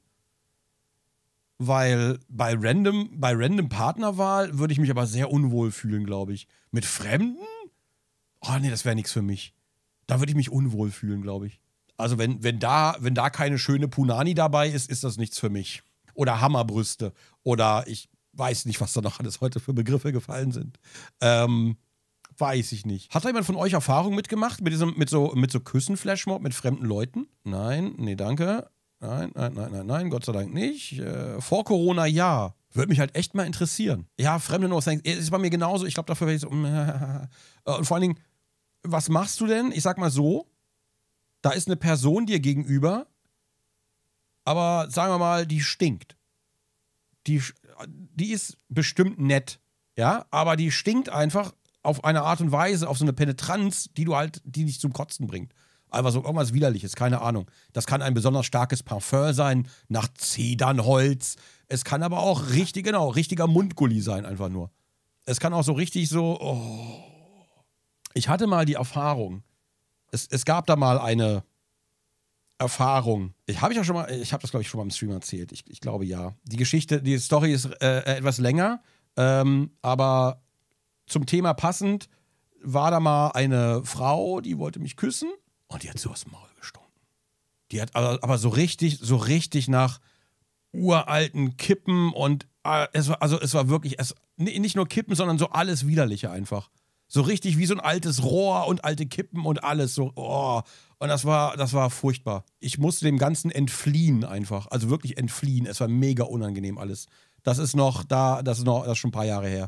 Weil bei random Partnerwahl würde ich mich aber sehr unwohl fühlen, glaube ich. Mit Fremden? Oh nee, das wäre nichts für mich. Da würde ich mich unwohl fühlen, glaube ich. Also wenn da keine schöne Punani dabei ist, ist das nichts für mich. Oder Hammerbrüste. Oder ich weiß nicht, was da noch alles heute für Begriffe gefallen sind. Weiß ich nicht. Hat da jemand von euch Erfahrung mitgemacht? Mit so Küssen-Flashmob mit fremden Leuten? Nein, nee, danke. Nein, Gott sei Dank nicht. Vor Corona ja. Würde mich halt echt mal interessieren. Ja, fremde No-Thanks. Ist bei mir genauso. Ich glaube, dafür wäre ich so. Und vor allen Dingen, was machst du denn? Ich sag mal so, da ist eine Person dir gegenüber, aber sagen wir mal, die stinkt. Die ist bestimmt nett, ja, aber die stinkt einfach auf eine Art und Weise, auf so eine Penetranz, die dich zum Kotzen bringt. Einfach so irgendwas Widerliches, keine Ahnung. Das kann ein besonders starkes Parfum sein, nach Zedernholz. Es kann aber auch richtiger Mundgulli sein, einfach nur. Es kann auch so richtig so, oh. Ich hatte mal die Erfahrung, es gab da mal eine Erfahrung. Ich habe das, glaube ich, schon mal im Stream erzählt. Ich glaube, ja. Die Story ist etwas länger, aber zum Thema passend war da mal eine Frau, die wollte mich küssen und die hat so aus dem Maul gestunken. Die hat aber so richtig nach uralten Kippen und es war wirklich, nicht nur Kippen, sondern so alles Widerliche einfach. So richtig wie so ein altes Rohr und alte Kippen und alles so, oh. Und das war furchtbar. Ich musste dem Ganzen entfliehen einfach. Also wirklich entfliehen. Es war mega unangenehm alles. Das ist schon ein paar Jahre her.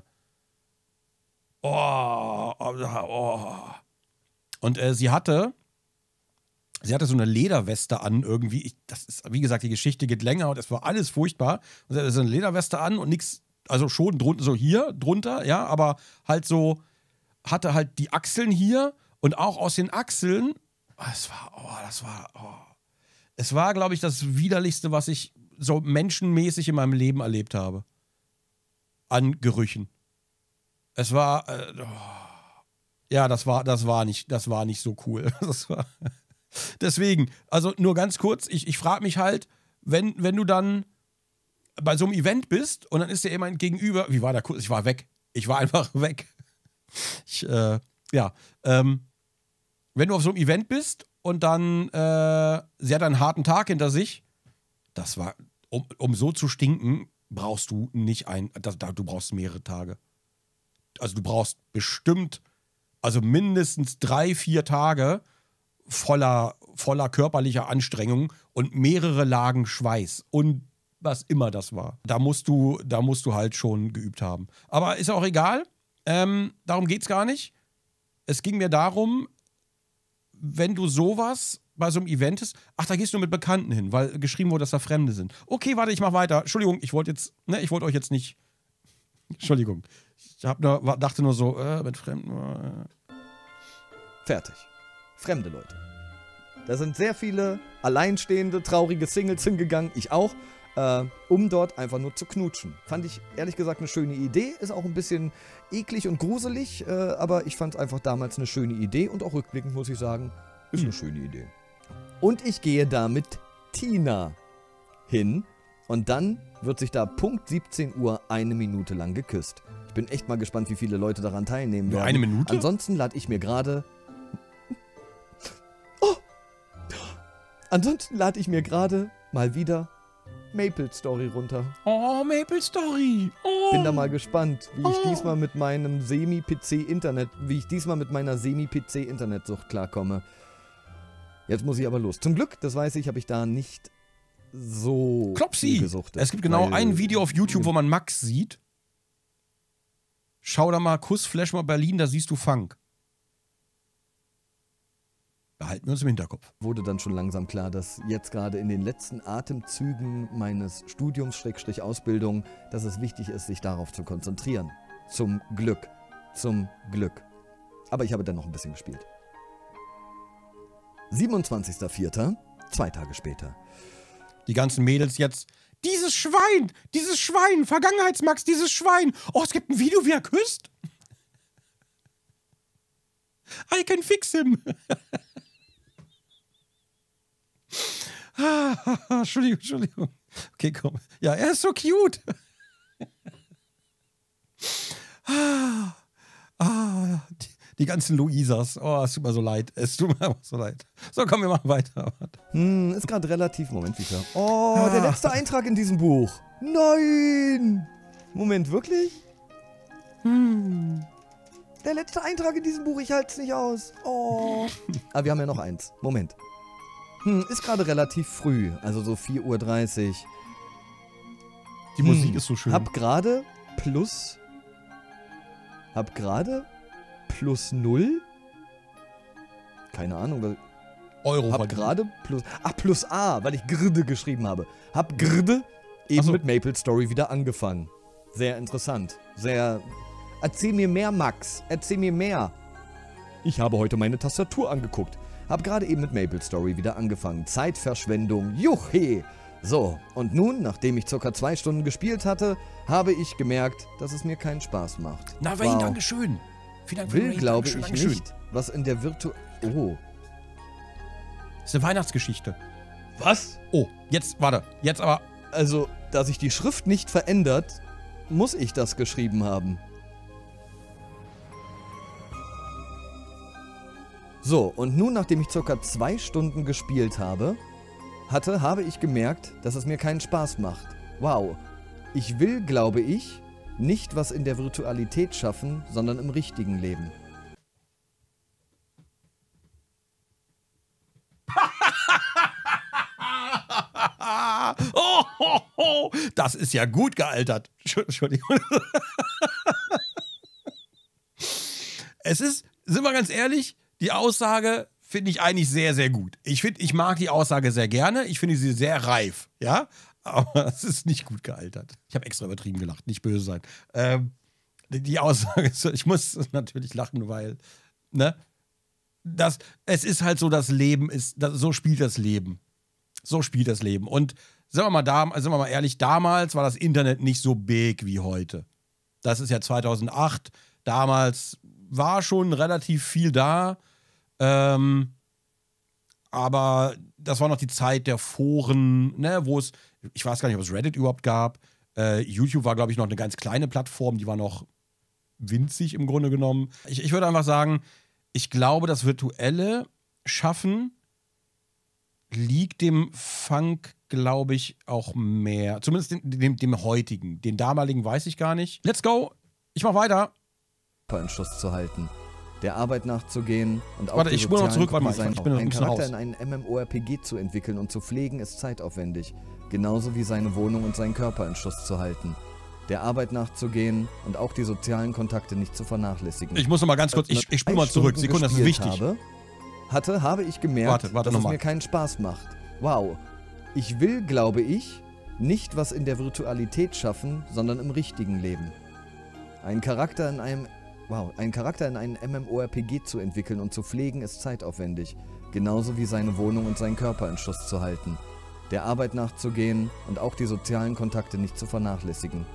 Oh. Und sie hatte so eine Lederweste an irgendwie. Wie gesagt, die Geschichte geht länger und es war alles furchtbar. Und sie hatte so eine Lederweste an und nichts, also schon drunter, so hier drunter, ja, aber halt so, hatte halt die Achseln hier und auch aus den Achseln. Es war, glaube ich, das Widerlichste, was ich so menschenmäßig in meinem Leben erlebt habe. An Gerüchen. Es war, das war nicht so cool. Deswegen, also nur ganz kurz, ich frage mich halt, wenn du dann bei so einem Event bist und dann ist dir jemand gegenüber, wie war der Kurs? Ich war weg. Ich war einfach weg. Wenn du auf so einem Event bist und dann, sie hat einen harten Tag hinter sich, das war, um so zu stinken, brauchst du nicht du brauchst mehrere Tage. Also du brauchst bestimmt, also mindestens 3-4 Tage voller körperlicher Anstrengung und mehrere Lagen Schweiß und was immer das war. Da musst du halt schon geübt haben. Aber ist auch egal. Darum geht's gar nicht. Es ging mir darum, wenn du sowas bei so einem Event ist, da gehst du mit Bekannten hin, weil geschrieben wurde, dass da Fremde sind. Okay, warte, ich mach weiter. Entschuldigung, ich wollte euch jetzt nicht. Entschuldigung. Ich dachte nur so, mit Fremden. Fertig. Fremde Leute. Da sind sehr viele alleinstehende, traurige Singles hingegangen, ich auch. Um dort einfach nur zu knutschen. Fand ich ehrlich gesagt eine schöne Idee. Ist auch ein bisschen eklig und gruselig, aber ich fand es einfach damals eine schöne Idee und auch rückblickend muss ich sagen, ist eine schöne Idee. Und ich gehe da mit Tina hin und dann wird sich da Punkt 17 Uhr 1 Minute lang geküsst. Ich bin echt mal gespannt, wie viele Leute daran teilnehmen werden. Nur 1 Minute? Ansonsten lade ich mir gerade mal wieder Maple Story runter. Oh, Maple Story. Oh. Bin da mal gespannt, wie ich diesmal mit meiner Semi-PC-Internetsucht klarkomme. Jetzt muss ich aber los. Zum Glück, das weiß ich, habe ich da nicht so viel gesuchtet. Es gibt genau ein Video auf YouTube, wo man Max sieht. Schau da mal, Kuss Flashmob Berlin, da siehst du Funk. Behalten wir uns im Hinterkopf. Wurde dann schon langsam klar, dass jetzt gerade in den letzten Atemzügen meines Studiums-Ausbildung, dass es wichtig ist, sich darauf zu konzentrieren. Zum Glück. Aber ich habe dann noch ein bisschen gespielt. 27.04., 2 Tage später. Die ganzen Mädels jetzt, dieses Schwein, Vergangenheitsmax, dieses Schwein. Oh, es gibt ein Video, wie er küsst. I can fix him. Entschuldigung. Okay, komm. Ja, er ist so cute. Die ganzen Luisas. Oh, es tut mir so leid. Es tut mir einfach so leid. So, komm, wir machen weiter. Ist gerade relativ. Moment, Vika. Oh, der letzte Eintrag in diesem Buch. Nein! Moment, wirklich? Der letzte Eintrag in diesem Buch, ich halte es nicht aus. Oh. Aber wir haben ja noch eins. Moment. Ist gerade relativ früh, also so 4:30 Uhr. Die Musik ist so schön. Hab gerade plus 0? Keine Ahnung. Euro. Hab gerade plus A, weil ich Grde geschrieben habe. Hab Grde eben mit Maple Story wieder angefangen. Sehr interessant. Erzähl mir mehr, Max. Erzähl mir mehr. Ich habe heute meine Tastatur angeguckt. Hab gerade eben mit Maple Story wieder angefangen. Zeitverschwendung. Juche. So, und nun, nachdem ich ca. 2 Stunden gespielt hatte, habe ich gemerkt, dass es mir keinen Spaß macht. Na, Wayne, Dankeschön. Vielen Dank für den Raid. Glaube ich nicht, was in der Oh. Das ist eine Weihnachtsgeschichte. Was? Oh, jetzt, warte. Jetzt aber. Also, da sich die Schrift nicht verändert, muss ich das geschrieben haben. So, und nun, nachdem ich ca. 2 Stunden gespielt habe ich gemerkt, dass es mir keinen Spaß macht. Wow. Ich will, glaube ich, nicht was in der Virtualität schaffen, sondern im richtigen Leben. Das ist ja gut gealtert. Entschuldigung. Es ist, sind wir ganz ehrlich, die Aussage finde ich eigentlich sehr, sehr gut. Ich mag die Aussage sehr gerne. Ich finde sie sehr reif, ja. Aber es ist nicht gut gealtert. Ich habe extra übertrieben gelacht, nicht böse sein. Die Aussage ist, ich muss natürlich lachen, weil, ne? Es ist halt so, das Leben ist, so spielt das Leben. So spielt das Leben. Und sind wir mal ehrlich, damals war das Internet nicht so big wie heute. Das ist ja 2008. Damals war schon relativ viel da. Aber das war noch die Zeit der Foren, ne, wo es, ich weiß gar nicht, ob es Reddit überhaupt gab. YouTube war, glaube ich, noch eine ganz kleine Plattform, die war noch winzig im Grunde genommen. Ich würde einfach sagen, ich glaube, das virtuelle Schaffen liegt dem Funk, glaube ich, auch mehr. Zumindest dem heutigen. Den damaligen weiß ich gar nicht. Let's go. Ich mach weiter. In Schuss zu halten, der Arbeit nachzugehen und auch ich spule noch zurück, warte mal, ich bin einen Charakter raus. in einen MMORPG zu entwickeln und zu pflegen, ist zeitaufwendig. Genauso wie seine Wohnung und seinen Körper in Schuss zu halten. Der Arbeit nachzugehen und auch die sozialen Kontakte nicht zu vernachlässigen. Ich muss noch mal ganz kurz, ich spule mal zurück. Sekunde, das ist wichtig. Habe ich gemerkt, dass es mir keinen Spaß macht. Wow. Ich will, glaube ich, nicht was in der Virtualität schaffen, sondern im richtigen Leben. Einen Charakter in einem MMORPG zu entwickeln und zu pflegen, ist zeitaufwendig. Genauso wie seine Wohnung und seinen Körper in Schuss zu halten. Der Arbeit nachzugehen und auch die sozialen Kontakte nicht zu vernachlässigen.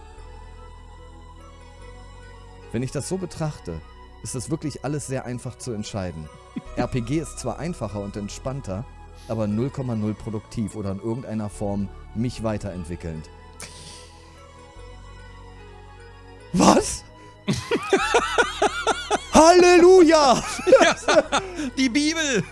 Wenn ich das so betrachte, ist es wirklich alles sehr einfach zu entscheiden. RPG ist zwar einfacher und entspannter, aber 0,0 produktiv oder in irgendeiner Form mich weiterentwickelnd. Was? Halleluja! Ja, die Bibel!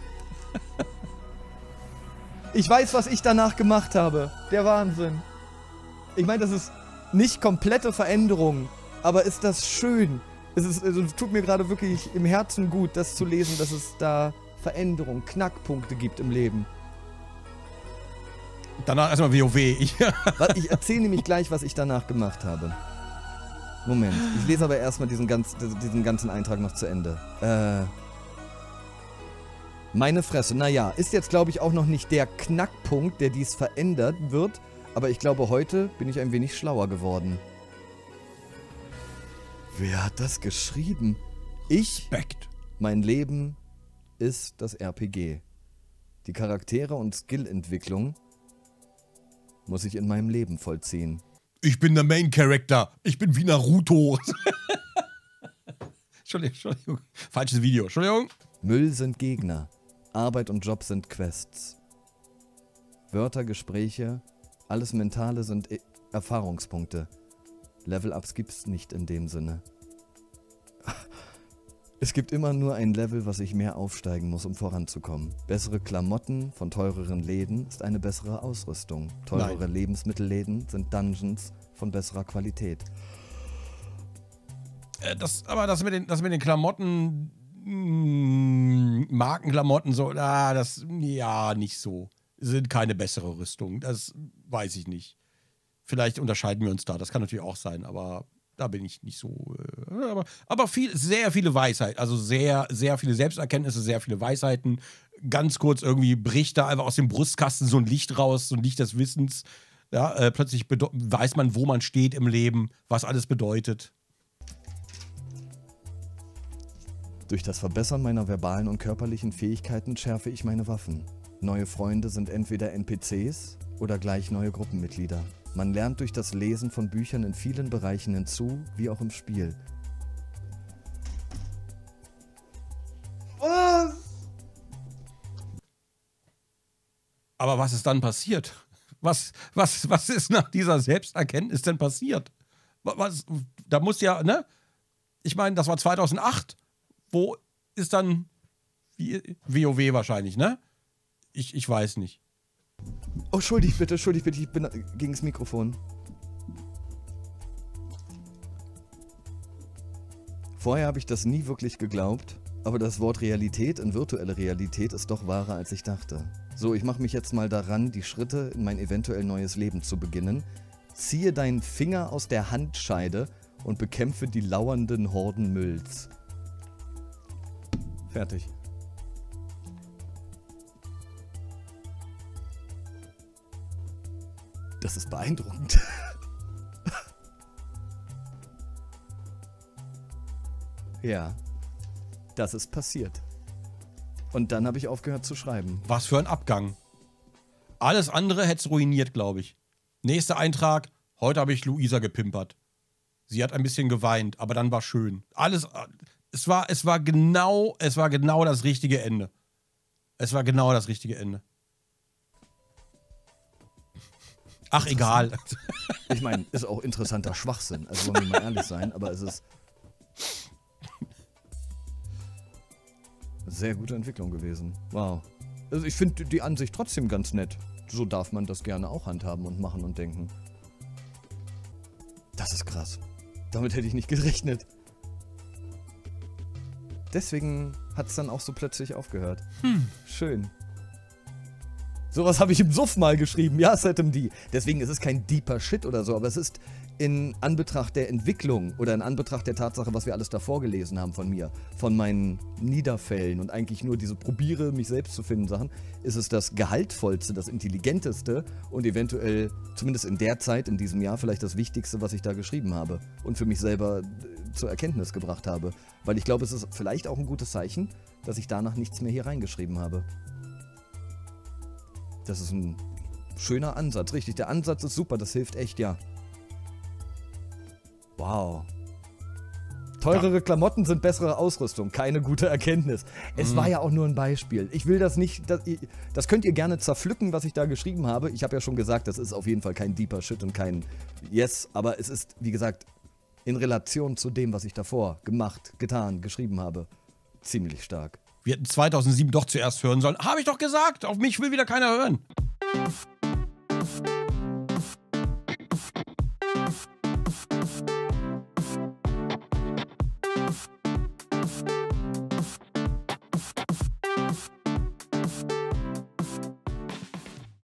Ich weiß, was ich danach gemacht habe. Der Wahnsinn. Ich meine, das ist nicht komplette Veränderung, aber ist das schön. Es tut mir gerade wirklich im Herzen gut, das zu lesen, dass es da Veränderungen, Knackpunkte gibt im Leben. Danach erstmal WoW. Ich erzähle nämlich gleich, was ich danach gemacht habe. Moment, ich lese aber erstmal diesen ganzen Eintrag noch zu Ende. Meine Fresse, naja, ist jetzt glaube ich auch noch nicht der Knackpunkt, der dies verändert wird, aber ich glaube, heute bin ich ein wenig schlauer geworden. Wer hat das geschrieben? Respekt. Mein Leben ist das RPG. Die Charaktere und Skillentwicklung muss ich in meinem Leben vollziehen. Ich bin der Main Character. Ich bin wie Naruto. Entschuldigung. Falsches Video. Entschuldigung. Müll sind Gegner. Arbeit und Job sind Quests. Wörter, Gespräche, alles Mentale sind Erfahrungspunkte. Level-Ups gibt's nicht in dem Sinne. Es gibt immer nur ein Level, was ich mehr aufsteigen muss, um voranzukommen. Bessere Klamotten von teureren Läden ist eine bessere Ausrüstung. Teurere Lebensmittelläden sind Dungeons von besserer Qualität. Das mit den Klamotten, Markenklamotten, so, nicht so. Sind keine bessere Rüstung. Das weiß ich nicht. Vielleicht unterscheiden wir uns da. Das kann natürlich auch sein, aber da bin ich nicht so. Aber sehr viele Weisheiten. Also sehr, sehr viele Selbsterkenntnisse, sehr viele Weisheiten. Ganz kurz irgendwie bricht da einfach aus dem Brustkasten so ein Licht raus, so ein Licht des Wissens. Ja, plötzlich weiß man, wo man steht im Leben, was alles bedeutet. Durch das Verbessern meiner verbalen und körperlichen Fähigkeiten schärfe ich meine Waffen. Neue Freunde sind entweder NPCs oder gleich neue Gruppenmitglieder. Man lernt durch das Lesen von Büchern in vielen Bereichen hinzu, wie auch im Spiel. Was? Aber was ist dann passiert? Was ist nach dieser Selbsterkenntnis denn passiert? Da muss ja, ne? Ich meine, das war 2008. Wo ist dann WoW wahrscheinlich, ne? Ich weiß nicht. Oh, entschuldigt bitte, ich bin gegen das Mikrofon. Vorher habe ich das nie wirklich geglaubt, aber das Wort Realität und virtuelle Realität ist doch wahrer, als ich dachte. So, ich mache mich jetzt mal daran, die Schritte in mein eventuell neues Leben zu beginnen. Ziehe deinen Finger aus der Handscheide und bekämpfe die lauernden Horden Mülls. Fertig. Das ist beeindruckend. Ja, das ist passiert. Und dann habe ich aufgehört zu schreiben. Was für ein Abgang. Alles andere hätte es ruiniert, glaube ich. Nächster Eintrag. Heute habe ich Luisa gepimpert. Sie hat ein bisschen geweint, aber dann war schön. Es war genau das richtige Ende. Es war genau das richtige Ende. Ach, egal. Ich meine, ist auch interessanter Schwachsinn. Also wollen wir mal ehrlich sein, aber es ist eine sehr gute Entwicklung gewesen. Wow. Also ich finde die Ansicht trotzdem ganz nett. So darf man das gerne auch handhaben und machen und denken. Das ist krass. Damit hätte ich nicht gerechnet. Deswegen hat es dann auch so plötzlich aufgehört. Schön. Sowas habe ich im Suff mal geschrieben. Ja, SetMD. Deswegen ist es kein deeper Shit oder so, aber es ist in Anbetracht der Entwicklung oder in Anbetracht der Tatsache, was wir alles davor gelesen haben von mir, von meinen Niederfällen und eigentlich nur diese probiere, mich selbst zu finden Sachen, ist es das gehaltvollste, das intelligenteste und eventuell, zumindest in der Zeit, in diesem Jahr, vielleicht das Wichtigste, was ich da geschrieben habe und für mich selber zur Erkenntnis gebracht habe. Weil ich glaube, es ist vielleicht auch ein gutes Zeichen, dass ich danach nichts mehr hier reingeschrieben habe. Das ist ein schöner Ansatz, richtig. Der Ansatz ist super, das hilft echt, ja. Wow. Teurere Klamotten sind bessere Ausrüstung, keine gute Erkenntnis. Es war ja auch nur ein Beispiel. Ich will das nicht, das könnt ihr gerne zerpflücken, was ich da geschrieben habe. Ich habe ja schon gesagt, das ist auf jeden Fall kein deeper Shit und kein Yes, aber es ist, wie gesagt, in Relation zu dem, was ich davor gemacht, getan, geschrieben habe, ziemlich stark. Wir hätten 2007 doch zuerst hören sollen. Habe ich doch gesagt, auf mich will wieder keiner hören.